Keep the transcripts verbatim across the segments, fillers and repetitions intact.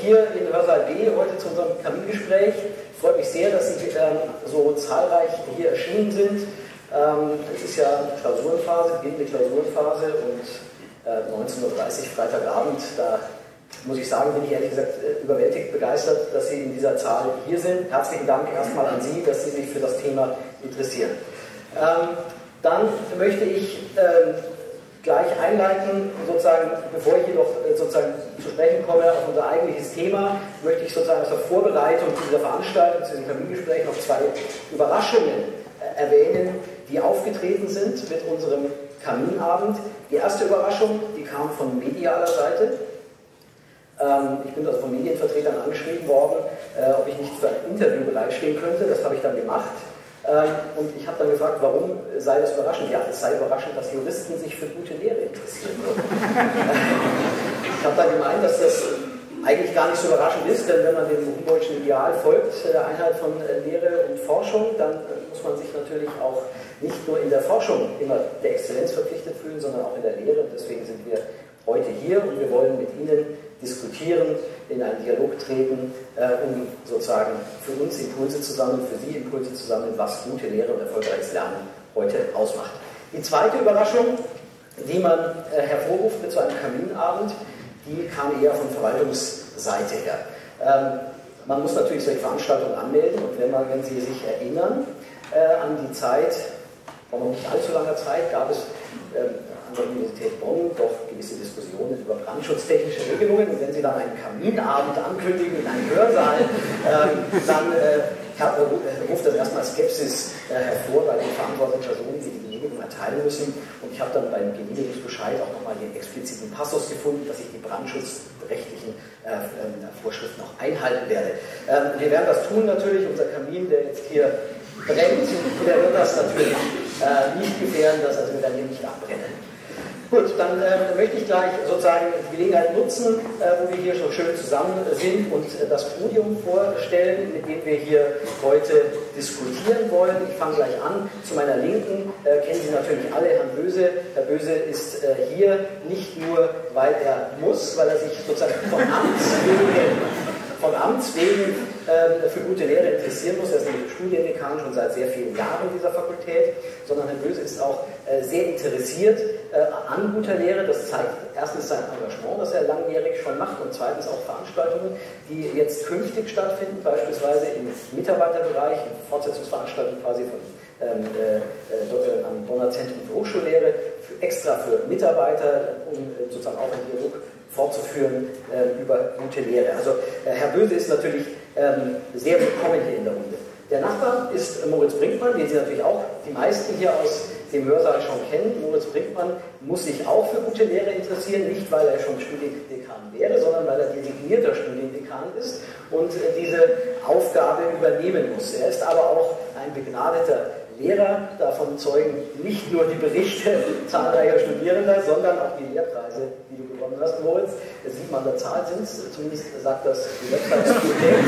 hier in Hörsaal B heute zu unserem Kamingespräch. Freut mich sehr, dass Sie ähm, so zahlreich hier erschienen sind. Ähm, es ist ja Klausurenphase, beginnende Klausurenphase und äh, neunzehn Uhr dreißig Freitagabend, da muss ich sagen, bin ich ehrlich gesagt überwältigt begeistert, dass Sie in dieser Zahl hier sind. Herzlichen Dank erstmal an Sie, dass Sie sich für das Thema interessieren. Ähm, dann möchte ich ähm, gleich einleiten, sozusagen, bevor ich jedoch sozusagen zu sprechen komme auf unser eigentliches Thema, möchte ich sozusagen aus der Vorbereitung zu dieser Veranstaltung, zu diesem Kamingespräch noch zwei Überraschungen äh, erwähnen, die aufgetreten sind mit unserem Kaminabend. Die erste Überraschung, die kam von medialer Seite. Ähm, ich bin also von Medienvertretern angeschrieben worden, äh, ob ich nicht für ein Interview bereitstehen könnte. Das habe ich dann gemacht. Und ich habe dann gefragt, warum sei das überraschend? Ja, es sei überraschend, dass Juristen sich für gute Lehre interessieren würden. Ich habe dann gemeint, dass das eigentlich gar nicht so überraschend ist, denn wenn man dem Humboldtschen Ideal folgt, der Einheit von Lehre und Forschung, dann muss man sich natürlich auch nicht nur in der Forschung immer der Exzellenz verpflichtet fühlen, sondern auch in der Lehre. Und deswegen sind wir heute hier und wir wollen mit Ihnen diskutieren, in einen Dialog treten, äh, um sozusagen für uns Impulse zu sammeln, für Sie Impulse zu sammeln, was gute Lehre und erfolgreiches Lernen heute ausmacht. Die zweite Überraschung, die man äh, hervorruft mit so einem Kaminabend, die kam eher von Verwaltungsseite her. Ähm, man muss natürlich solche Veranstaltungen anmelden und wenn, man, wenn Sie sich erinnern äh, an die Zeit, vor noch nicht allzu langer Zeit, gab es äh, an der Universität Bonn doch gewisse Diskussionen über brandschutztechnische Regelungen und wenn Sie dann einen Kaminabend ankündigen in einem Hörsaal, ähm, dann äh, ruft das erstmal Skepsis äh, hervor bei den verantwortlichen Personen, die die Genehmigung erteilen müssen. Und ich habe dann beim Genehmigungsbescheid auch nochmal den expliziten Passus gefunden, dass ich die brandschutzrechtlichen äh, äh, Vorschriften auch einhalten werde. Ähm, wir werden das tun natürlich, unser Kamin, der jetzt hier brennt, der wird das natürlich äh, nicht gefährden, dass also wir werden hier nicht abbrennen. Gut, dann äh, möchte ich gleich sozusagen die Gelegenheit nutzen, äh, wo wir hier so schön zusammen sind und äh, das Podium vorstellen, mit dem wir hier heute diskutieren wollen. Ich fange gleich an. Zu meiner Linken äh, kennen Sie natürlich alle Herrn Böse. Herr Böse ist äh, hier nicht nur, weil er muss, weil er sich sozusagen von Amts wegen, von Amts wegen äh, für gute Lehre interessieren muss. Er ist nämlich Studiendekan schon seit sehr vielen Jahren dieser Fakultät, sondern Herr Böse ist auch äh, sehr interessiert an guter Lehre. Das zeigt erstens sein Engagement, das er langjährig schon macht und zweitens auch Veranstaltungen, die jetzt künftig stattfinden, beispielsweise im Mitarbeiterbereich, Fortsetzungsveranstaltungen quasi von, ähm, äh, am Bonner Zentrum für Hochschullehre, für, extra für Mitarbeiter, um äh, sozusagen auch einen Dialog fortzuführen äh, über gute Lehre. Also äh, Herr Böse ist natürlich ähm, sehr willkommen hier in der Runde. Der Nachbar ist Moritz Brinkmann, den Sie natürlich auch die meisten hier aus dem Hörsaal schon kennen. Moritz Brinkmann muss sich auch für gute Lehre interessieren, nicht weil er schon Studiendekan wäre, sondern weil er designierter Studiendekan ist und diese Aufgabe übernehmen muss. Er ist aber auch ein begnadeter Lehrer, davon zeugen nicht nur die Berichte zahlreicher Studierender, sondern auch die Lehrpreise, die du gewonnen hast, Moritz. Das sieht man an der Zahl, sind es, zumindest sagt das die Website der Fakultät.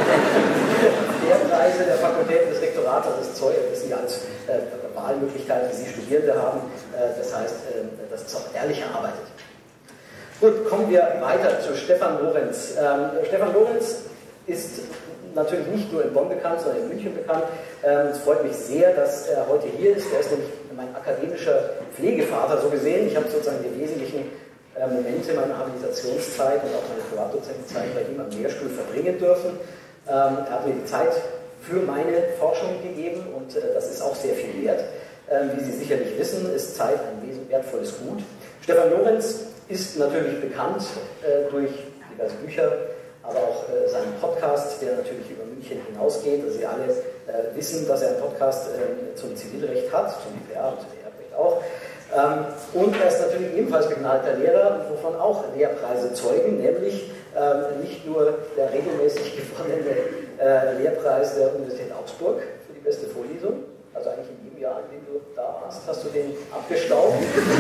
Lehrpreise der Fakultät des Rektorats, das ist Zeug, das sind ja alles äh, Wahlmöglichkeiten, die Sie Studierende haben. Äh, das heißt, äh, das ist auch ehrlich erarbeitet. Gut, kommen wir weiter zu Stefan Lorenz. Ähm, Stefan Lorenz ist natürlich nicht nur in Bonn bekannt, sondern in München bekannt. Ähm, es freut mich sehr, dass er heute hier ist. Er ist nämlich mein akademischer Pflegevater, so gesehen. Ich habe sozusagen die wesentlichen äh, Momente meiner Habilitationszeit und auch meine Privatdozentenzeit bei ihm am Lehrstuhl verbringen dürfen. Ähm, er hat mir die Zeit für meine Forschung gegeben und äh, das ist auch sehr viel wert. Ähm, wie Sie sicherlich wissen, ist Zeit ein wesentlich wertvolles Gut. Stefan Lorenz ist natürlich bekannt äh, durch diverse Bücher, aber auch äh, seinen Podcast, der natürlich über München hinausgeht. Also Sie alle äh, wissen, dass er einen Podcast äh, zum Zivilrecht hat, zum I P R und zum Erbrecht auch. Ähm, und er ist natürlich ebenfalls begnadeter Lehrer, wovon auch Lehrpreise zeugen, nämlich ähm, nicht nur der regelmäßig gewonnene äh, Lehrpreis der Universität Augsburg für die beste Vorlesung, also eigentlich in jedem Jahr, in dem du da warst, hast du den abgestaubt.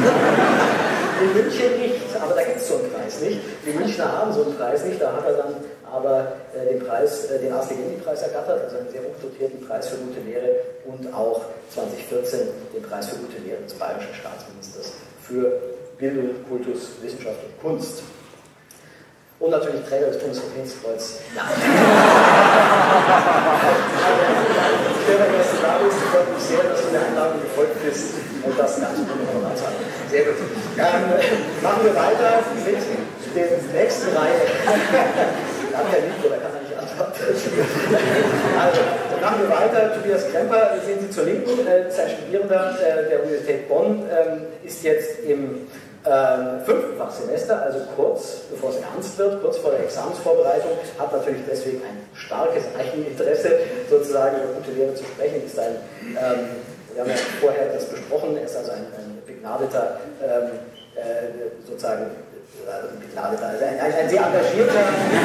In München nicht, aber da gibt es so einen Preis nicht. Die Münchner haben so einen Preis nicht, da hat er dann aber äh, den Preis, äh, den Ars-Legendi-Preis ergattert, also einen sehr hoch dotierten Preis für gute Lehre und auch zwanzig vierzehn den Preis für gute Lehre des bayerischen Staatsministers für Bildung, Kultus, Wissenschaft und Kunst. Und natürlich Träger des Bundesverdienstkreuzes. Ja. Stefan, dass du da bist, freut mich sehr, dass du der Einladung gefolgt bist und das ganz wunderbar sagen. Sehr gut. Ähm, machen wir weiter mit der nächsten Reihe. Da hat kein Mikro, da kann er nicht antworten. Also, dann machen wir weiter. Tobias Kremper, sehen Sie zur Linken, äh, ist ein Studierender äh, der Universität Bonn, ähm, ist jetzt im Ähm, fünften Fachsemester, also kurz bevor es ernst wird, kurz vor der Examensvorbereitung, hat natürlich deswegen ein starkes Eigeninteresse, sozusagen über gute Lehre zu sprechen. Ist ein, ähm, wir haben ja vorher das besprochen, er ist also ein, ein begnadeter, ähm, äh, sozusagen, äh, begnadeter, also ein, ein, ein sehr engagierter,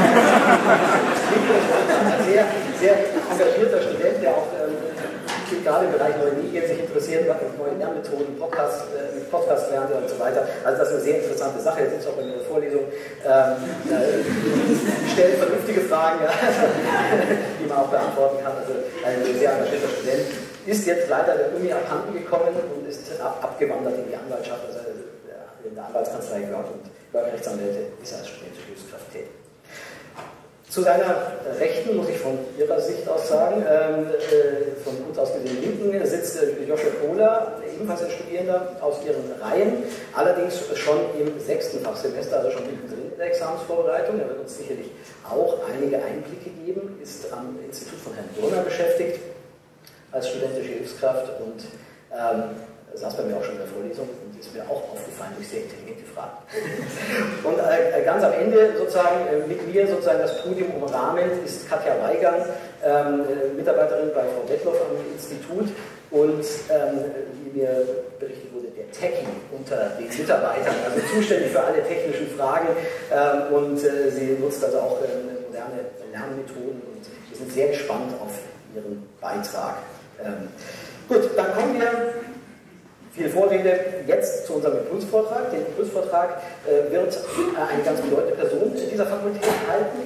ein sehr, sehr engagierter Student, der auch ähm, gerade im Bereich neue Medien sich interessieren, neue Lernmethoden, Podcast, äh, Podcast lernen und so weiter. Also das ist eine sehr interessante Sache. Jetzt ist auch in der Vorlesung, ähm, äh, stellt vernünftige Fragen, ja, die man auch beantworten kann. Also ein sehr engagierter Student ist jetzt leider der Uni abhanden gekommen und ist ab, abgewandert in die Anwaltschaft, also in der Anwaltskanzlei Görg und Görg Rechtsanwälte ist als studentische Hilfskraft tätig. Zu seiner Rechten muss ich von Ihrer Sicht aus sagen, ähm, äh, von uns aus gesehen Linken sitzt äh, Joshua Kohler, ebenfalls ein Studierender aus Ihren Reihen, allerdings schon im sechsten Fachsemester, also schon mittendrin in der Examensvorbereitung. Er wird uns sicherlich auch einige Einblicke geben, ist am Institut von Herrn Brunner beschäftigt als studentische Hilfskraft und ähm, saß bei mir auch schon in der Vorlesung und ist mir auch aufgefallen durch sehr intelligente Fragen. Und äh, ganz am Ende sozusagen äh, mit mir sozusagen das Podium umrahmend ist Katja Weigand, ähm, äh, Mitarbeiterin bei Frau Detloff am Institut und ähm, wie mir berichtet wurde, der Techie unter den Mitarbeitern, also zuständig für alle technischen Fragen ähm, und äh, sie nutzt also auch äh, moderne Lernmethoden und wir sind sehr gespannt auf ihren Beitrag. Ähm, gut, dann kommen wir Viel Vorrede jetzt zu unserem Impulsvortrag. Den Impulsvortrag äh, wird äh, eine ganz bedeutende Person dieser Fakultät halten.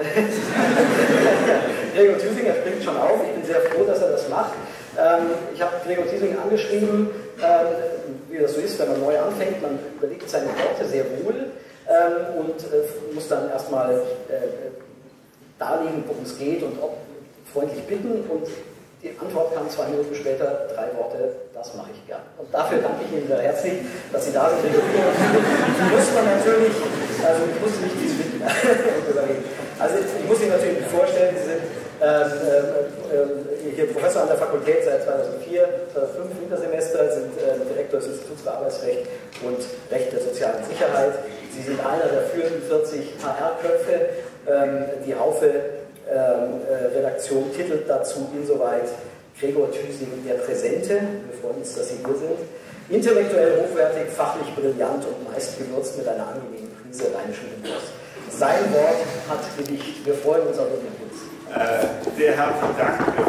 Gregor Thüsinger springt schon auf. Ich bin sehr froh, dass er das macht. Ähm, ich habe Gregor Thüsinger angeschrieben, äh, wie das so ist, wenn man neu anfängt. Man überlegt seine Worte sehr wohl ähm, und äh, muss dann erstmal äh, darlegen, worum es geht und ob freundlich bitten. Und die Antwort kam zwei Minuten später, drei Worte, das mache ich gern. Und dafür danke ich Ihnen sehr herzlich, dass Sie da sind. Die muss man natürlich, also ich muss nicht dies bitten. Also ich muss Ihnen natürlich vorstellen, Sie sind ähm, äh, hier Professor an der Fakultät seit zweitausendvier, zweitausendfünf Wintersemester, sind äh, Direktor des Instituts für Arbeitsrecht und Recht der sozialen Sicherheit. Sie sind einer der führenden vierzig H R-Köpfe, ähm, die Haufe Ähm, äh, Redaktion titelt dazu insoweit Gregor Thüsing der Präsente. Wir freuen uns, dass Sie hier sind. Intellektuell hochwertig, fachlich brillant und meist gewürzt mit einer angenehmen Prise rheinischen Humors. Sein Wort hat Gewicht. Wir freuen uns auf den Impuls. Äh, sehr herzlichen Dank für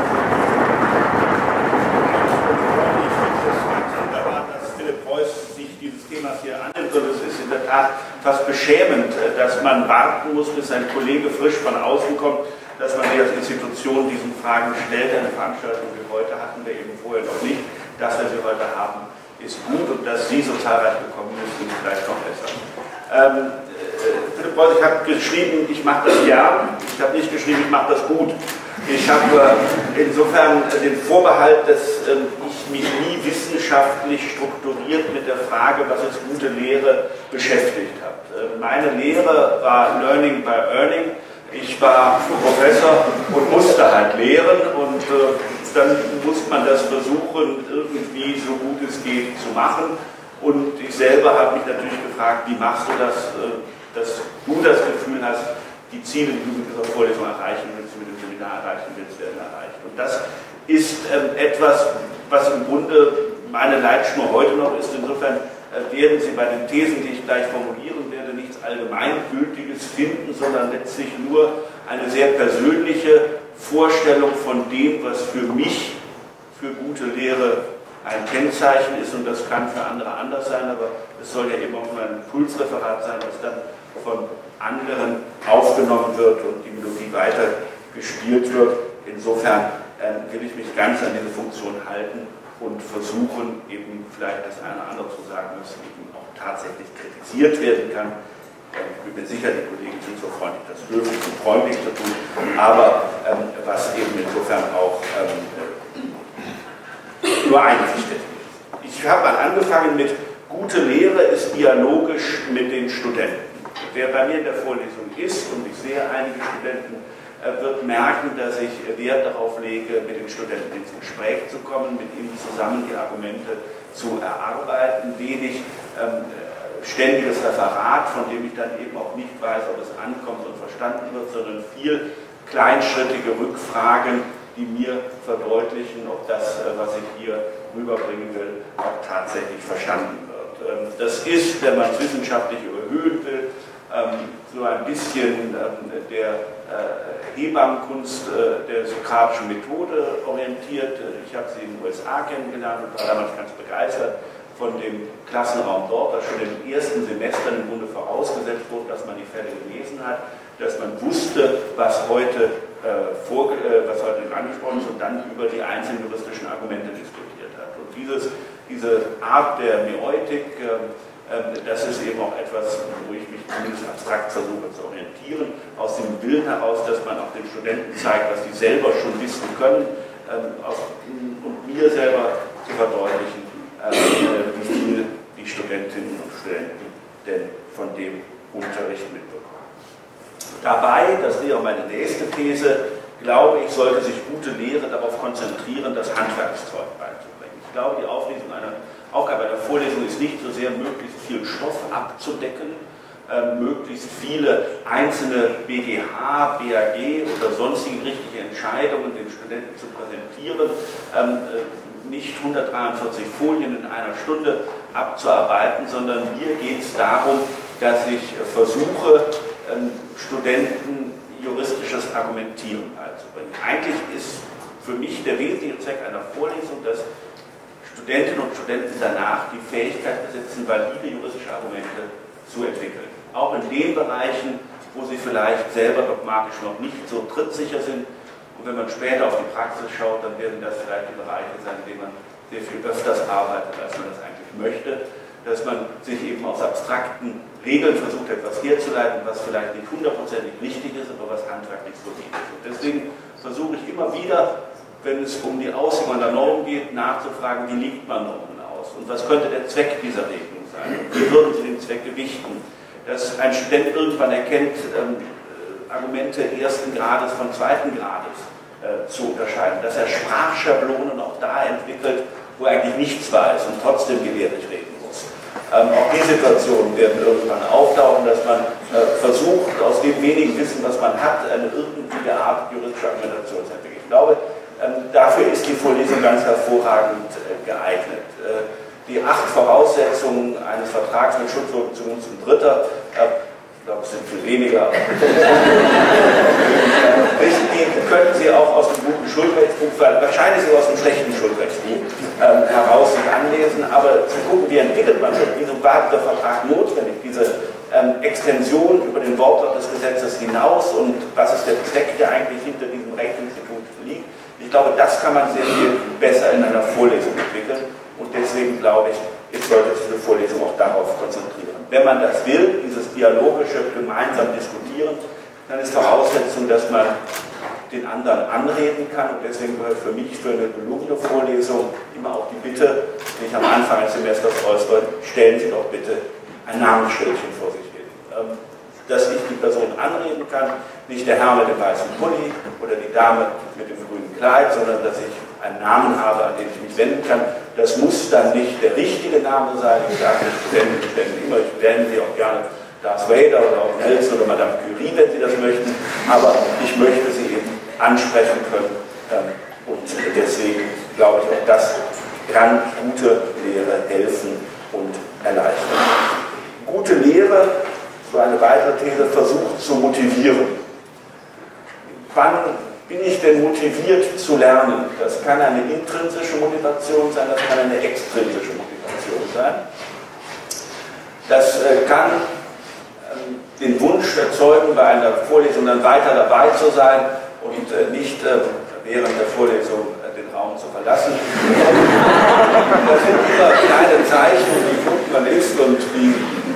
Philipp Preuß sich dieses Themas hier annimmt, und es ist in der Tat fast beschämend, dass man warten muss, bis ein Kollege frisch von außen kommt, dass man sich als Institution diesen Fragen stellt. Eine Veranstaltung wie heute hatten wir eben vorher noch nicht. Dass wir sie heute haben, ist gut, und dass Sie so zahlreich gekommen sind, ist vielleicht noch besser. Ähm, äh, Philipp Preuß, ich habe geschrieben, ich mache das gern. Ich habe nicht geschrieben, ich mache das gut. Ich habe äh, insofern äh, den Vorbehalt, dass äh, ich mich nie wissenschaftlich strukturiert mit der Frage, was ist gute Lehre, beschäftigt habe. Äh, meine Lehre war Learning by Earning. Ich war Professor und musste halt lehren, und äh, dann muss man das versuchen, irgendwie so gut es geht zu machen. Und ich selber habe mich natürlich gefragt, wie machst du das, äh, dass du das Gefühl hast, die Ziele, die du mit dieser Vorlesung erreichen willst, mit dem Seminar erreichen willst, werden erreicht. Und das ist ähm, etwas, was im Grunde meine Leitschnur heute noch ist. Insofern äh, werden Sie bei den Thesen, die ich gleich formulieren werde, nichts Allgemeingültiges finden, sondern letztlich nur eine sehr persönliche Vorstellung von dem, was für mich für gute Lehre ein Kennzeichen ist, und das kann für andere anders sein, aber es soll ja eben auch nur ein Impulsreferat sein, was dann von anderen aufgenommen wird und die Melodie weiter gespielt wird. Insofern äh, will ich mich ganz an diese Funktion halten und versuchen, eben vielleicht das eine oder andere zu sagen, was eben auch tatsächlich kritisiert werden kann. Ich bin mir sicher, die Kollegen sind so freundlich, das höflich und freundlich zu tun, aber ähm, was eben insofern auch ähm, nur einsichtig ist. Ich habe mal angefangen mit, gute Lehre ist dialogisch mit den Studenten. Wer bei mir in der Vorlesung ist, und ich sehe einige Studenten, wird merken, dass ich Wert darauf lege, mit den Studenten ins Gespräch zu kommen, mit ihnen zusammen die Argumente zu erarbeiten, wenig ähm, ständiges Referat, von dem ich dann eben auch nicht weiß, ob es ankommt und verstanden wird, sondern viel kleinschrittige Rückfragen, die mir verdeutlichen, ob das, was ich hier rüberbringen will, auch tatsächlich verstanden wird. Ähm, das ist, wenn man es wissenschaftlich überhöhen will, so ein bisschen der Hebammenkunst der sokratischen Methode orientiert. Ich habe sie in den U S A kennengelernt und war damals ganz begeistert von dem Klassenraum dort, dass schon in den ersten Semestern im Grunde vorausgesetzt wurde, dass man die Fälle gelesen hat, dass man wusste, was heute, äh, vor, äh, was heute angesprochen ist und dann über die einzelnen juristischen Argumente diskutiert hat. Und dieses, diese Art der Mäeutik, äh, das ist eben auch etwas, wo ich mich zumindest abstrakt versuche zu orientieren, aus dem Willen heraus, dass man auch den Studenten zeigt, was sie selber schon wissen können, und mir selber zu verdeutlichen, wie viel die Studentinnen und Studenten denn von dem Unterricht mitbekommen. Dabei, das wäre meine nächste These, glaube ich, sollte sich gute Lehre darauf konzentrieren, das Handwerkszeug beizubringen. Ich glaube, die Auflesung einer Aufgabe einer Vorlesung ist nicht so sehr, möglichst viel Stoff abzudecken, äh, möglichst viele einzelne B G H, B A G oder sonstige richtige Entscheidungen den Studenten zu präsentieren, ähm, äh, nicht hundertdreiundvierzig Folien in einer Stunde abzuarbeiten, sondern hier geht es darum, dass ich versuche, ähm, Studenten juristisches Argumentieren beizubringen. Eigentlich ist für mich der wesentliche Zweck einer Vorlesung, dass Studentinnen und Studenten danach die Fähigkeit besitzen, valide juristische Argumente zu entwickeln. Auch in den Bereichen, wo sie vielleicht selber dogmatisch noch nicht so trittsicher sind. Und wenn man später auf die Praxis schaut, dann werden das vielleicht die Bereiche sein, in denen man sehr viel öfters arbeitet, als man das eigentlich möchte. Dass man sich eben aus abstrakten Regeln versucht, etwas herzuleiten, was vielleicht nicht hundertprozentig richtig ist, aber was handwerklich solide ist. Und deswegen versuche ich immer wieder, wenn es um die Auslegung einer Norm geht, nachzufragen, wie legt man Normen aus und was könnte der Zweck dieser Regelung sein und wie würden Sie den Zweck gewichten. Dass ein Student irgendwann erkennt, ähm, Argumente ersten Grades von zweiten Grades äh, zu unterscheiden, dass er Sprachschablonen auch da entwickelt, wo er eigentlich nichts weiß und trotzdem gelehrlich reden muss. Ähm, auch die Situationen werden irgendwann auftauchen, dass man äh, versucht, aus dem wenigen Wissen, was man hat, eine irgendwie Art juristische Argumentation zu entwickeln. Ich glaube, dafür ist die Vorlesung ganz hervorragend geeignet. Die acht Voraussetzungen eines Vertrags mit Schutzwirkung zugunsten Dritter, ich glaube, es sind viel weniger, die könnten Sie auch aus dem guten Schuldrechtsbuch, wahrscheinlich sogar aus dem schlechten Schuldrechtsbuch heraus sich anlesen, aber zu gucken, wie entwickelt man das, wieso war der Vertrag notwendig, diese Extension über den Wortlaut des Gesetzes hinaus und was ist der Zweck, der eigentlich hinter diesem Rechtsinstitut liegt. Ich glaube, das kann man sehr viel besser in einer Vorlesung entwickeln und deswegen glaube ich, jetzt sollte sich eine Vorlesung auch darauf konzentrieren. Wenn man das will, dieses dialogische gemeinsam diskutieren, dann ist Voraussetzung, dass man den anderen anreden kann und deswegen gehört für mich für eine gelungene Vorlesung immer auch die Bitte, die ich am Anfang des Semesters äußere, stellen Sie doch bitte ein Namensschildchen vor sich hin. Dass ich die Person anreden kann, nicht der Herr mit dem weißen Pulli oder die Dame mit dem grünen Kleid, sondern dass ich einen Namen habe, an den ich mich wenden kann. Das muss dann nicht der richtige Name sein. Ich sage den Studenten immer, ich nenne sie auch gerne Darth Vader oder auch Nelson oder Madame Curie, wenn sie das möchten, aber ich möchte sie eben ansprechen können und deswegen glaube ich, auch das kann gute Lehre helfen und erleichtern. Gute Lehre, so eine weitere These, versucht zu motivieren. Wann bin ich denn motiviert zu lernen? Das kann eine intrinsische Motivation sein, das kann eine extrinsische Motivation sein. Das äh, kann ähm, den Wunsch erzeugen, bei einer Vorlesung dann weiter dabei zu sein und äh, nicht äh, während der Vorlesung äh, den Raum zu verlassen. Das sind immer kleine Zeichen, wie gut man ist und wie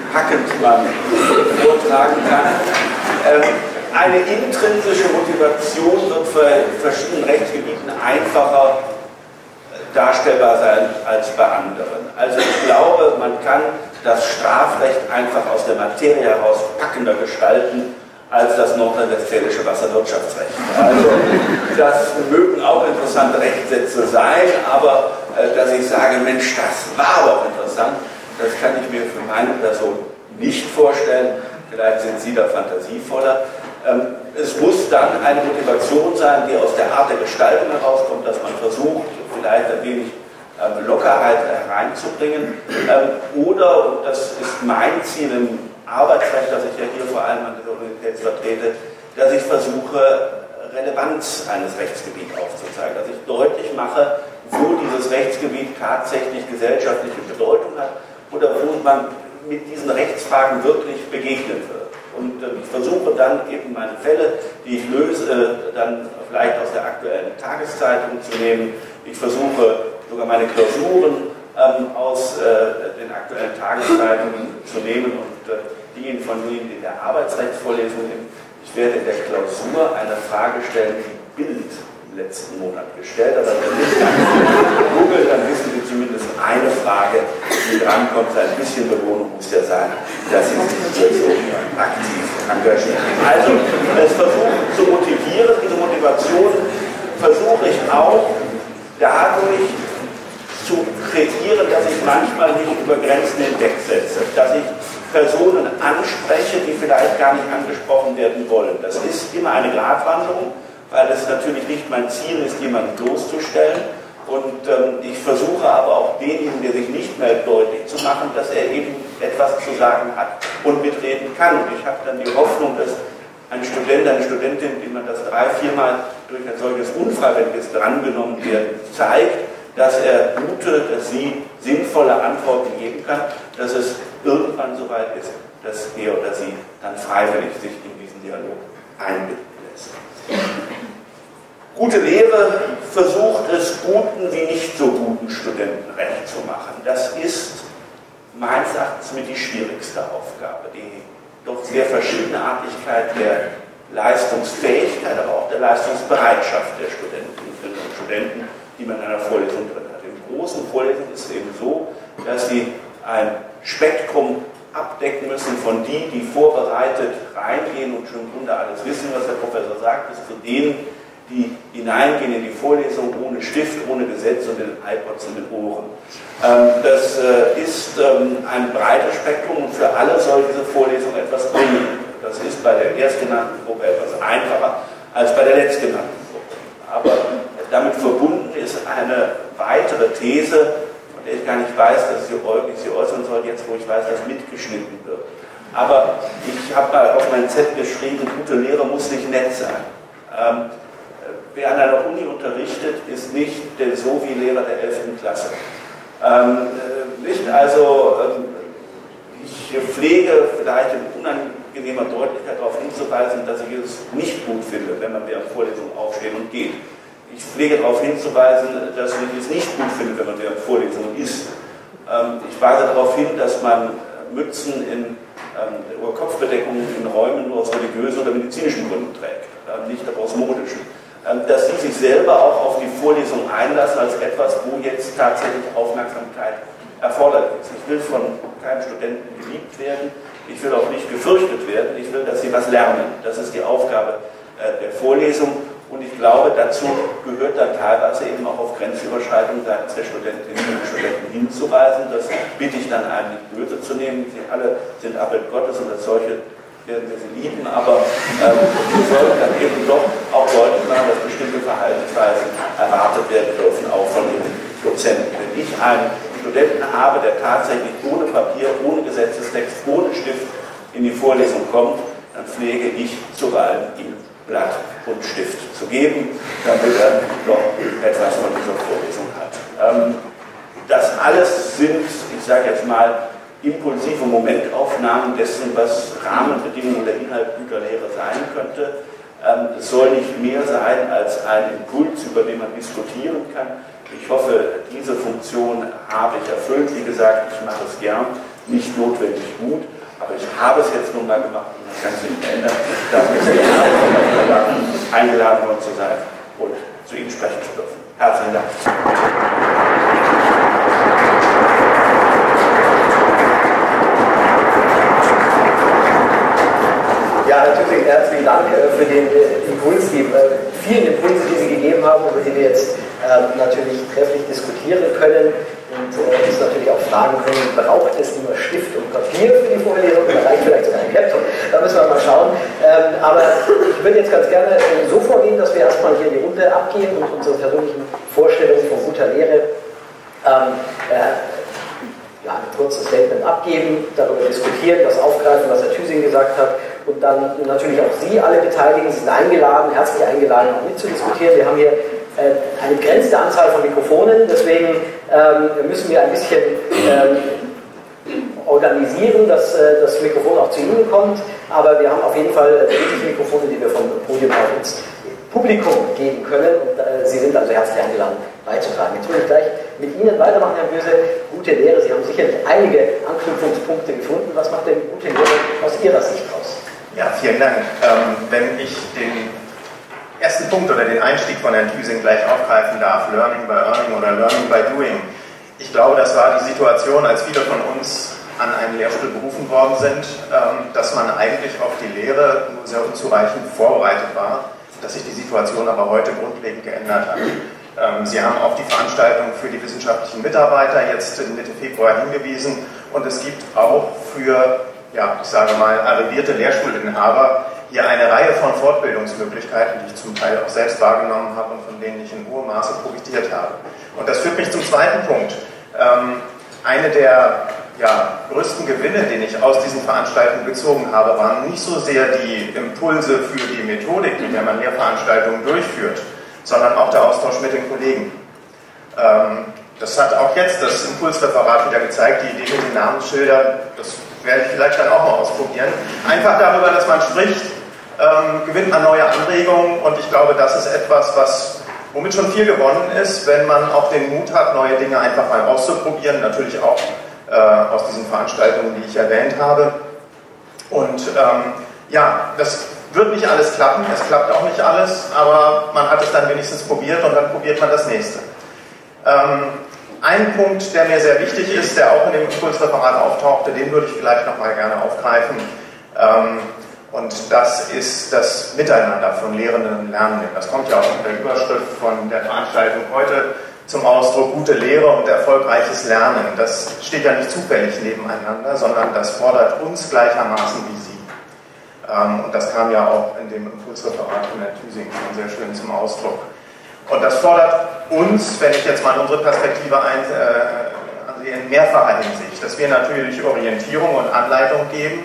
packend man vortragen kann. Ähm, eine intrinsische Motivation wird für verschiedenen Rechtsgebieten einfacher darstellbar sein als bei anderen. Also ich glaube, man kann das Strafrecht einfach aus der Materie heraus packender gestalten als das nordrhein-westfälische Wasserwirtschaftsrecht. Also das mögen auch interessante Rechtssätze sein, aber äh, dass ich sage, Mensch, das war doch interessant, das kann ich mir für meine Person nicht vorstellen. Vielleicht sind Sie da fantasievoller. Ähm, es muss dann eine Motivation sein, die aus der Art der Gestaltung herauskommt, dass man versucht, vielleicht ein wenig ähm, Lockerheit hereinzubringen. Ähm, oder, und das ist mein Ziel im Arbeitsrecht, das ich ja hier vor allem an der Universität vertrete, dass ich versuche, Relevanz eines Rechtsgebiets aufzuzeigen, dass ich deutlich mache, wo dieses Rechtsgebiet tatsächlich gesellschaftliche Bedeutung hat oder wo man mit diesen Rechtsfragen wirklich begegnen wird. Und äh, ich versuche dann eben meine Fälle, die ich löse, äh, dann vielleicht aus der aktuellen Tageszeitung zu nehmen. Ich versuche sogar meine Klausuren ähm, aus äh, den aktuellen Tageszeitungen zu nehmen und äh, die von Ihnen in der Arbeitsrechtsvorlesung nehmen. Ich werde in der Klausur eine Frage stellen, die Bild im letzten Monat gestellt hat. Also wenn nicht Google, dann wissen Sie zumindest eine Frage, die drankommt. Ein bisschen Belohnung muss ja sein, dass Sie sich hier so aktiv engagieren. Also es versucht zu motivieren, diese Motivation versuche ich auch dadurch zu kreieren, dass ich manchmal nicht über Grenzen hinwegsetze, dass ich Personen anspreche, die vielleicht gar nicht angesprochen werden wollen. Das ist immer eine Gratwanderung, weil es natürlich nicht mein Ziel ist, jemanden bloßzustellen. Und ähm, ich versuche aber auch denjenigen, der sich nicht meldet, deutlich zu machen, dass er eben etwas zu sagen hat und mitreden kann. Und ich habe dann die Hoffnung, dass ein Student, eine Studentin, die man das drei, viermal durch ein solches unfreiwilliges Drangenommen werden zeigt, dass er gute, dass sie sinnvolle Antworten geben kann, dass es irgendwann so weit ist, dass er oder sie dann freiwillig sich in diesen Dialog einbinden lässt. Gute Lehre versucht es, guten wie nicht so guten Studenten recht zu machen. Das ist meines Erachtens mit die schwierigste Aufgabe, die doch sehr Verschiedenartigkeit der Leistungsfähigkeit, aber auch der Leistungsbereitschaft der Studentinnen und Studenten, die man in einer Vorlesung drin hat. In großen Vorlesungen ist es eben so, dass sie ein Spektrum abdecken müssen von die, die vorbereitet reingehen und schon im Grunde alles wissen, was der Professor sagt, bis zu denen, die hineingehen in die Vorlesung ohne Stift, ohne Gesetz und den iPods in den Ohren. Ähm, das äh, ist ähm, ein breites Spektrum und für alle soll diese Vorlesung etwas bringen. Das ist bei der erstgenannten Gruppe etwas einfacher als bei der letztgenannten Gruppe. Aber damit verbunden ist eine weitere These, von der ich gar nicht weiß, dass sie, ich sie äußern soll, jetzt wo ich weiß, dass mitgeschnitten wird. Aber ich habe mal auf meinen Zettel geschrieben, gute Lehre muss nicht nett sein. Ähm, wer an einer Uni unterrichtet, ist nicht der Sovi-Lehrer der elften Klasse. Ähm, nicht also, ähm, ich pflege vielleicht in unangenehmer Deutlichkeit darauf hinzuweisen, dass ich es nicht gut finde, wenn man während Vorlesungen aufsteht und geht. Ich pflege darauf hinzuweisen, dass ich es nicht gut finde, wenn man während Vorlesungen isst. Ähm, ich weise darauf hin, dass man Mützen in ähm, oder Kopfbedeckungen in Räumen nur aus religiösen oder medizinischen Gründen trägt, ähm, nicht aber aus modischen. Ähm, dass sie sich selber auch auf die Vorlesung einlassen als etwas, wo jetzt tatsächlich Aufmerksamkeit erforderlich ist. Ich will von keinem Studenten geliebt werden, ich will auch nicht gefürchtet werden, ich will, dass sie was lernen. Das ist die Aufgabe äh, der Vorlesung. Und ich glaube, dazu gehört dann teilweise eben auch auf Grenzüberschreitungen seitens der Studentinnen und Studenten hinzuweisen. Das bitte ich dann einem nicht böse zu nehmen. Sie alle sind Abbild Gottes und als solche werden wir sie lieben, aber ähm, wir sollten dann eben doch auch deutlich machen, dass bestimmte Verhaltensweisen erwartet werden dürfen, auch von den Dozenten. Wenn ich einen Studenten habe, der tatsächlich ohne Papier, ohne Gesetzestext, ohne Stift in die Vorlesung kommt, dann pflege ich zuweilen ihm Blatt und Stift zu geben, damit er noch etwas von dieser Vorlesung hat. Ähm, das alles sind, ich sage jetzt mal, impulsive Momentaufnahmen dessen, was Rahmenbedingungen der Inhalt guter Lehre sein könnte. Ähm, es soll nicht mehr sein als ein Impuls, über den man diskutieren kann. Ich hoffe, diese Funktion habe ich erfüllt. Wie gesagt, ich mache es gern, nicht notwendig gut. Aber ich habe es jetzt nun mal gemacht und das kannst du nicht mehr ändern. Dafür ist eingeladen worden zu sein und zu Ihnen sprechen zu dürfen. Herzlichen Dank. Ja, natürlich herzlichen Dank für den Impuls, die vielen Impulse, die Sie gegeben haben, über die wir jetzt natürlich trefflich diskutieren können. Und äh, uns natürlich auch fragen können, braucht es immer Stift und Papier für die Vorlesung oder reicht vielleicht sogar ein Laptop? Da müssen wir mal schauen. Ähm, aber ich würde jetzt ganz gerne äh, so vorgehen, dass wir erstmal hier die Runde abgehen und unsere persönlichen Vorstellungen von guter Lehre ähm, äh, ja, ein kurzes Statement abgeben, darüber diskutieren, das aufgreifen, was Herr Thüsing gesagt hat und dann natürlich auch Sie alle beteiligen. Sie sind eingeladen, herzlich eingeladen, auch mitzudiskutieren. Wir haben hier eine begrenzte Anzahl von Mikrofonen, deswegen ähm, müssen wir ein bisschen ähm, organisieren, dass äh, das Mikrofon auch zu Ihnen kommt, aber wir haben auf jeden Fall wirklich Mikrofone, die wir vom Podium auch ins Publikum geben können und äh, Sie sind also herzlich eingeladen beizutragen. Jetzt will ich gleich mit Ihnen weitermachen, Herr Böse. Gute Lehre, Sie haben sicherlich einige Anknüpfungspunkte gefunden. Was macht denn gute Lehre aus Ihrer Sicht aus? Ja, vielen Dank. Ähm, wenn ich den ersten Punkt oder den Einstieg von Herrn Thüsing gleich aufgreifen darf, Learning by Earning oder Learning by Doing. Ich glaube, das war die Situation, als viele von uns an einen Lehrstuhl berufen worden sind, dass man eigentlich auf die Lehre nur sehr unzureichend vorbereitet war, dass sich die Situation aber heute grundlegend geändert hat. Sie haben auf die Veranstaltung für die wissenschaftlichen Mitarbeiter jetzt Mitte Februar hingewiesen und es gibt auch für, ja, ich sage mal, arrivierte Lehrstuhlinhaber hier eine Reihe von Fortbildungsmöglichkeiten, die ich zum Teil auch selbst wahrgenommen habe und von denen ich in hohem Maße profitiert habe. Und das führt mich zum zweiten Punkt. Ähm, eine der ja, größten Gewinne, den ich aus diesen Veranstaltungen gezogen habe, waren nicht so sehr die Impulse für die Methodik, mit der man Lehrveranstaltungen durchführt, sondern auch der Austausch mit den Kollegen. Ähm, das hat auch jetzt das Impulsreferat wieder gezeigt, die Idee mit den Namensschildern, das werde ich vielleicht dann auch mal ausprobieren. Einfach darüber, dass man spricht, ähm, gewinnt man neue Anregungen und ich glaube, das ist etwas, was, womit schon viel gewonnen ist, wenn man auch den Mut hat, neue Dinge einfach mal auszuprobieren, natürlich auch äh, aus diesen Veranstaltungen, die ich erwähnt habe. Und ähm, ja, das wird nicht alles klappen, es klappt auch nicht alles, aber man hat es dann wenigstens probiert und dann probiert man das nächste. Ähm, Ein Punkt, der mir sehr wichtig ist, der auch in dem Impulsreferat auftauchte, den würde ich vielleicht nochmal gerne aufgreifen. Und das ist das Miteinander von Lehrenden und Lernenden. Das kommt ja auch in der Überschrift von der Veranstaltung heute zum Ausdruck: gute Lehre und erfolgreiches Lernen. Das steht ja nicht zufällig nebeneinander, sondern das fordert uns gleichermaßen wie Sie. Und das kam ja auch in dem Impulsreferat von Herrn Thüsing schon sehr schön zum Ausdruck. Und das fordert uns, wenn ich jetzt mal unsere Perspektive ansehe, in mehrfacher Hinsicht, dass wir natürlich Orientierung und Anleitung geben.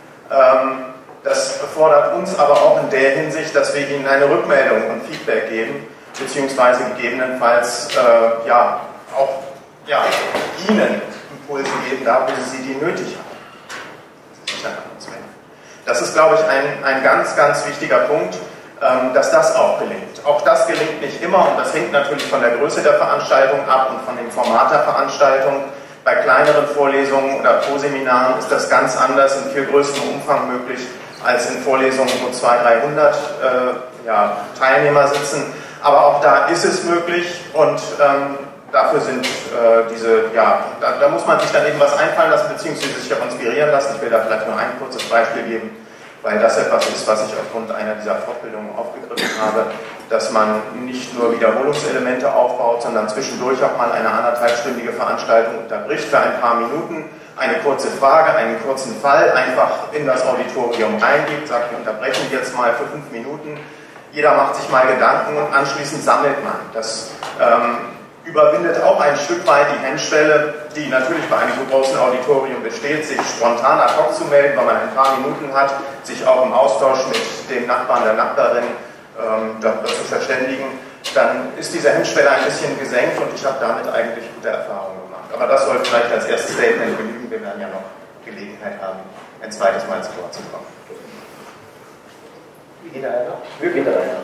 Das fordert uns aber auch in der Hinsicht, dass wir ihnen eine Rückmeldung und Feedback geben, beziehungsweise gegebenenfalls äh, ja, auch ja, ihnen Impulse geben, da wo sie die nötig haben. Das ist, glaube ich, ein, ein ganz, ganz wichtiger Punkt, dass das auch gelingt. Auch das gelingt nicht immer und das hängt natürlich von der Größe der Veranstaltung ab und von dem Format der Veranstaltung. Bei kleineren Vorlesungen oder Pro-Seminaren ist das ganz anders, in viel größerem Umfang möglich als in Vorlesungen, wo zweihundert, dreihundert äh, ja, Teilnehmer sitzen. Aber auch da ist es möglich und ähm, dafür sind äh, diese, ja, da, da muss man sich dann eben was einfallen lassen, beziehungsweise sich auch inspirieren lassen. Ich will da vielleicht nur ein kurzes Beispiel geben, weil das etwas ist, was ich aufgrund einer dieser Fortbildungen aufgegriffen habe, dass man nicht nur Wiederholungselemente aufbaut, sondern zwischendurch auch mal eine anderthalbstündige Veranstaltung unterbricht für ein paar Minuten, eine kurze Frage, einen kurzen Fall einfach in das Auditorium reingibt, sagt, wir unterbrechen jetzt mal für fünf Minuten, jeder macht sich mal Gedanken und anschließend sammelt man. Das ähm, überwindet auch ein Stück weit die Hemmschwelle, die natürlich bei einem so großen Auditorium besteht, sich spontan ad hoc zu melden, weil man ein paar Minuten hat, sich auch im Austausch mit dem Nachbarn, der Nachbarin ähm, darüber zu verständigen, dann ist diese Hemmschwelle ein bisschen gesenkt und ich habe damit eigentlich gute Erfahrungen gemacht. Aber das soll vielleicht als erstes Statement genügen, wir werden ja noch Gelegenheit haben, ein zweites Mal zu Wort zu kommen. Wie geht einer? Wie geht einer?